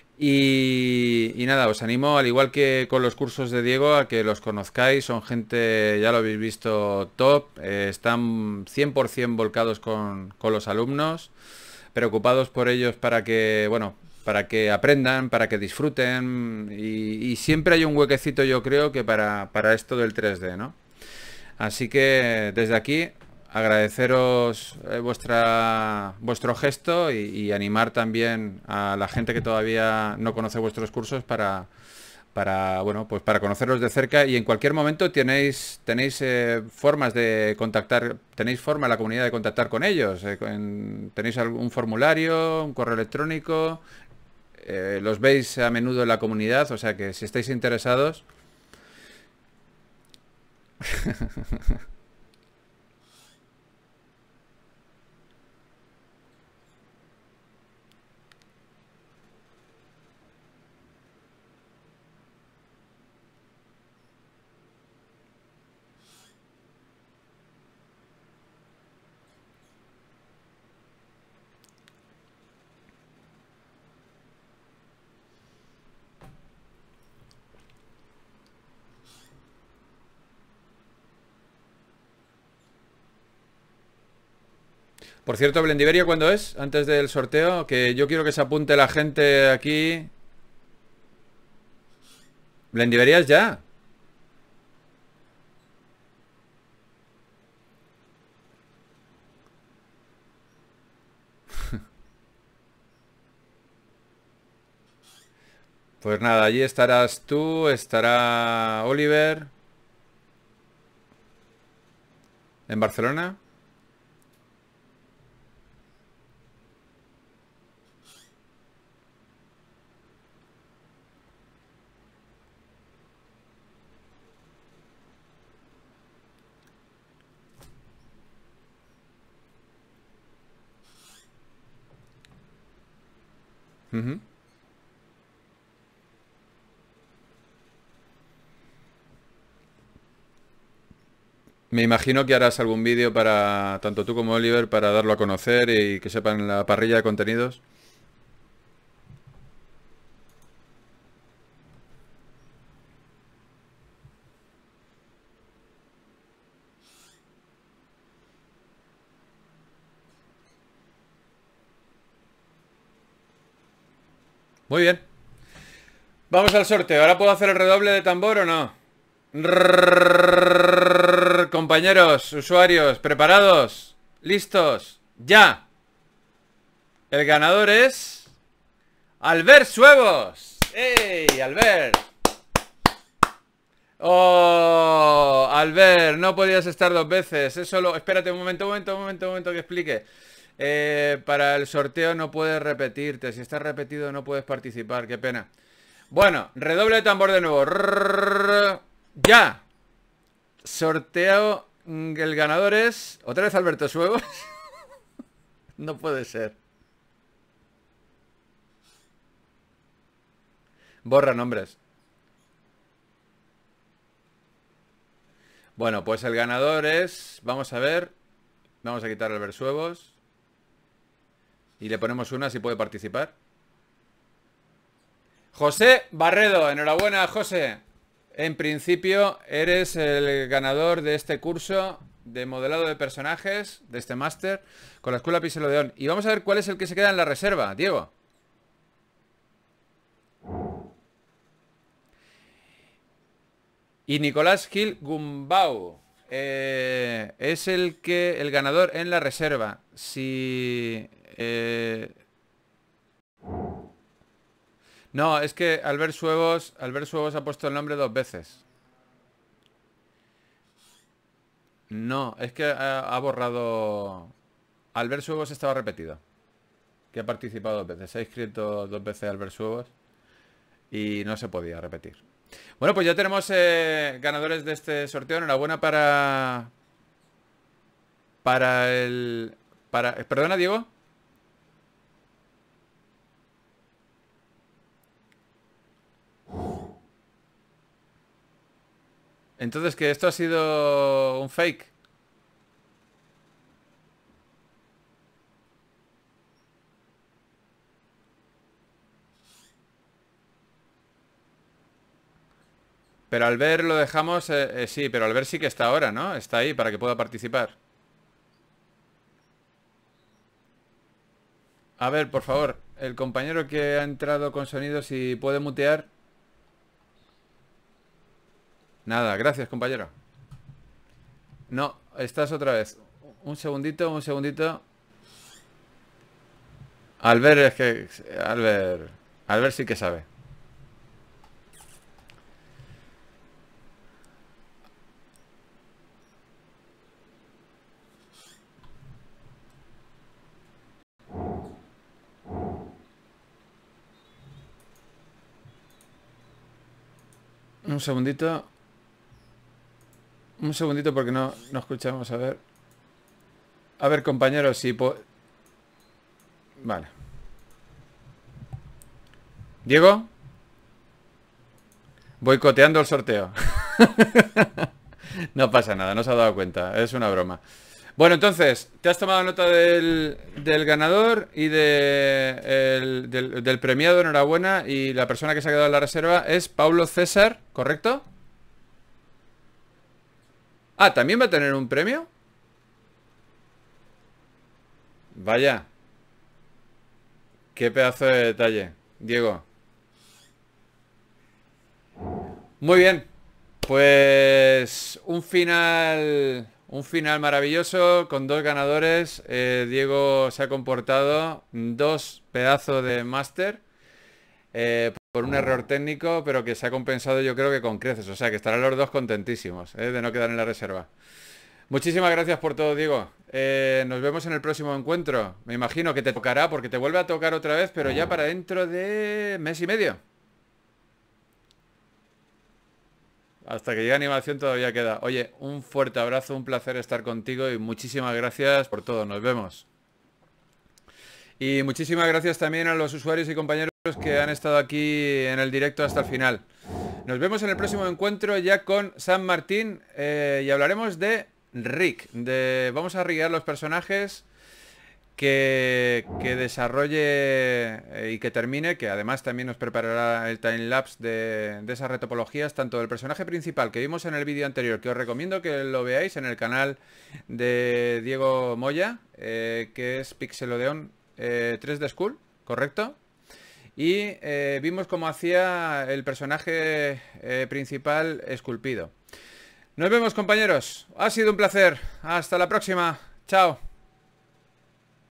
Y nada, os animo, al igual que con los cursos de Diego, a que los conozcáis. Son gente, ya lo habéis visto, top. Están 100% volcados con los alumnos, preocupados por ellos para que, bueno, para que aprendan, para que disfruten. Y siempre hay un huequecito, yo creo, que para esto del 3D, ¿no? Así que desde aquí agradeceros vuestro gesto y animar también a la gente que todavía no conoce vuestros cursos bueno, pues para conocerlos de cerca. Y en cualquier momento tenéis formas de contactar, tenéis forma en la comunidad de contactar con ellos. Tenéis algún formulario, un correo electrónico, los veis a menudo en la comunidad, o sea que si estáis interesados. Por cierto, Blendiveria, ¿cuándo es? Antes del sorteo, que yo quiero que se apunte la gente aquí. Blendiveria es ya. Pues nada, allí estarás tú, estará Oliver en Barcelona. Ujú. Me imagino que harás algún vídeo para tanto tú como Oliver para darlo a conocer y que sepan la parrilla de contenidos. Muy bien. Vamos al sorteo. ¿Ahora puedo hacer el redoble de tambor o no? Compañeros, usuarios, ¿preparados? ¿Listos? ¡Ya! El ganador es... ¡Albert Suevos! ¡Ey, Albert! ¡Oh! Albert, no podías estar dos veces. Es solo... Espérate un momento que explique. Para el sorteo no puedes repetirte. Si estás repetido no puedes participar. Qué pena. Bueno, redoble de tambor de nuevo. ¡Ya! Sorteo. El ganador es... ¿Otra vez Alberto Suevos? No puede ser. Borra nombres. Bueno, pues el ganador es... Vamos a ver. Vamos a quitar el Versuevos. Y le ponemos una si puede participar. José Barredo. Enhorabuena, José. En principio eres el ganador de este curso de modelado de personajes, de este máster, con la Escuela Pixelodeon. Y vamos a ver cuál es el que se queda en la reserva, Diego. Y Nicolás Gil Gumbau es el ganador en la reserva. Si... no, es que Albert Suevos ha puesto el nombre dos veces. No, es que ha borrado... Albert Suevos estaba repetido. Que ha participado 2 veces. Se ha inscrito 2 veces Albert Suevos. Y no se podía repetir. Bueno, pues ya tenemos ganadores de este sorteo. Enhorabuena para... Para el... Perdona, Diego. Entonces, que esto ha sido un fake. Pero al ver lo dejamos... sí, pero al ver sí que está ahora, ¿no? Está ahí para que pueda participar. A ver, por favor, el compañero que ha entrado con sonido, si puede mutear. Nada, gracias, compañero. No, estás otra vez. Un segundito, un segundito. Albert es que... Albert sí que sabe. Un segundito. Un segundito porque no escuchamos. A ver. A ver, compañeros, si... Vale. Diego. Boicoteando el sorteo. No pasa nada, no se ha dado cuenta. Es una broma. Bueno, entonces, te has tomado nota del ganador y del premiado, enhorabuena. Y la persona que se ha quedado en la reserva es Paulo César, ¿correcto? Ah, ¿también va a tener un premio? Vaya. Qué pedazo de detalle, Diego. Muy bien. Pues un final maravilloso con 2 ganadores. Diego se ha comportado 2 pedazos de máster por un error técnico, pero que se ha compensado yo creo que con creces. O sea que estarán los dos contentísimos de no quedar en la reserva. Muchísimas gracias por todo, Diego. Nos vemos en el próximo encuentro. Me imagino que te tocará porque te vuelve a tocar otra vez, pero ya para dentro de mes y medio. Hasta que llegue animación todavía queda. Oye, un fuerte abrazo, un placer estar contigo y muchísimas gracias por todo. Nos vemos. Y muchísimas gracias también a los usuarios y compañeros que han estado aquí en el directo hasta el final. Nos vemos en el próximo encuentro ya con San Martín y hablaremos de Rick. Vamos a riguear los personajes que desarrolle y que termine, que además también nos preparará el timelapse de esas retopologías, tanto del personaje principal que vimos en el vídeo anterior, que os recomiendo que lo veáis en el canal de Diego Moya, que es Pixelodeon 3D School, ¿correcto? Y vimos cómo hacía el personaje principal esculpido. Nos vemos, compañeros. Ha sido un placer. Hasta la próxima. Chao.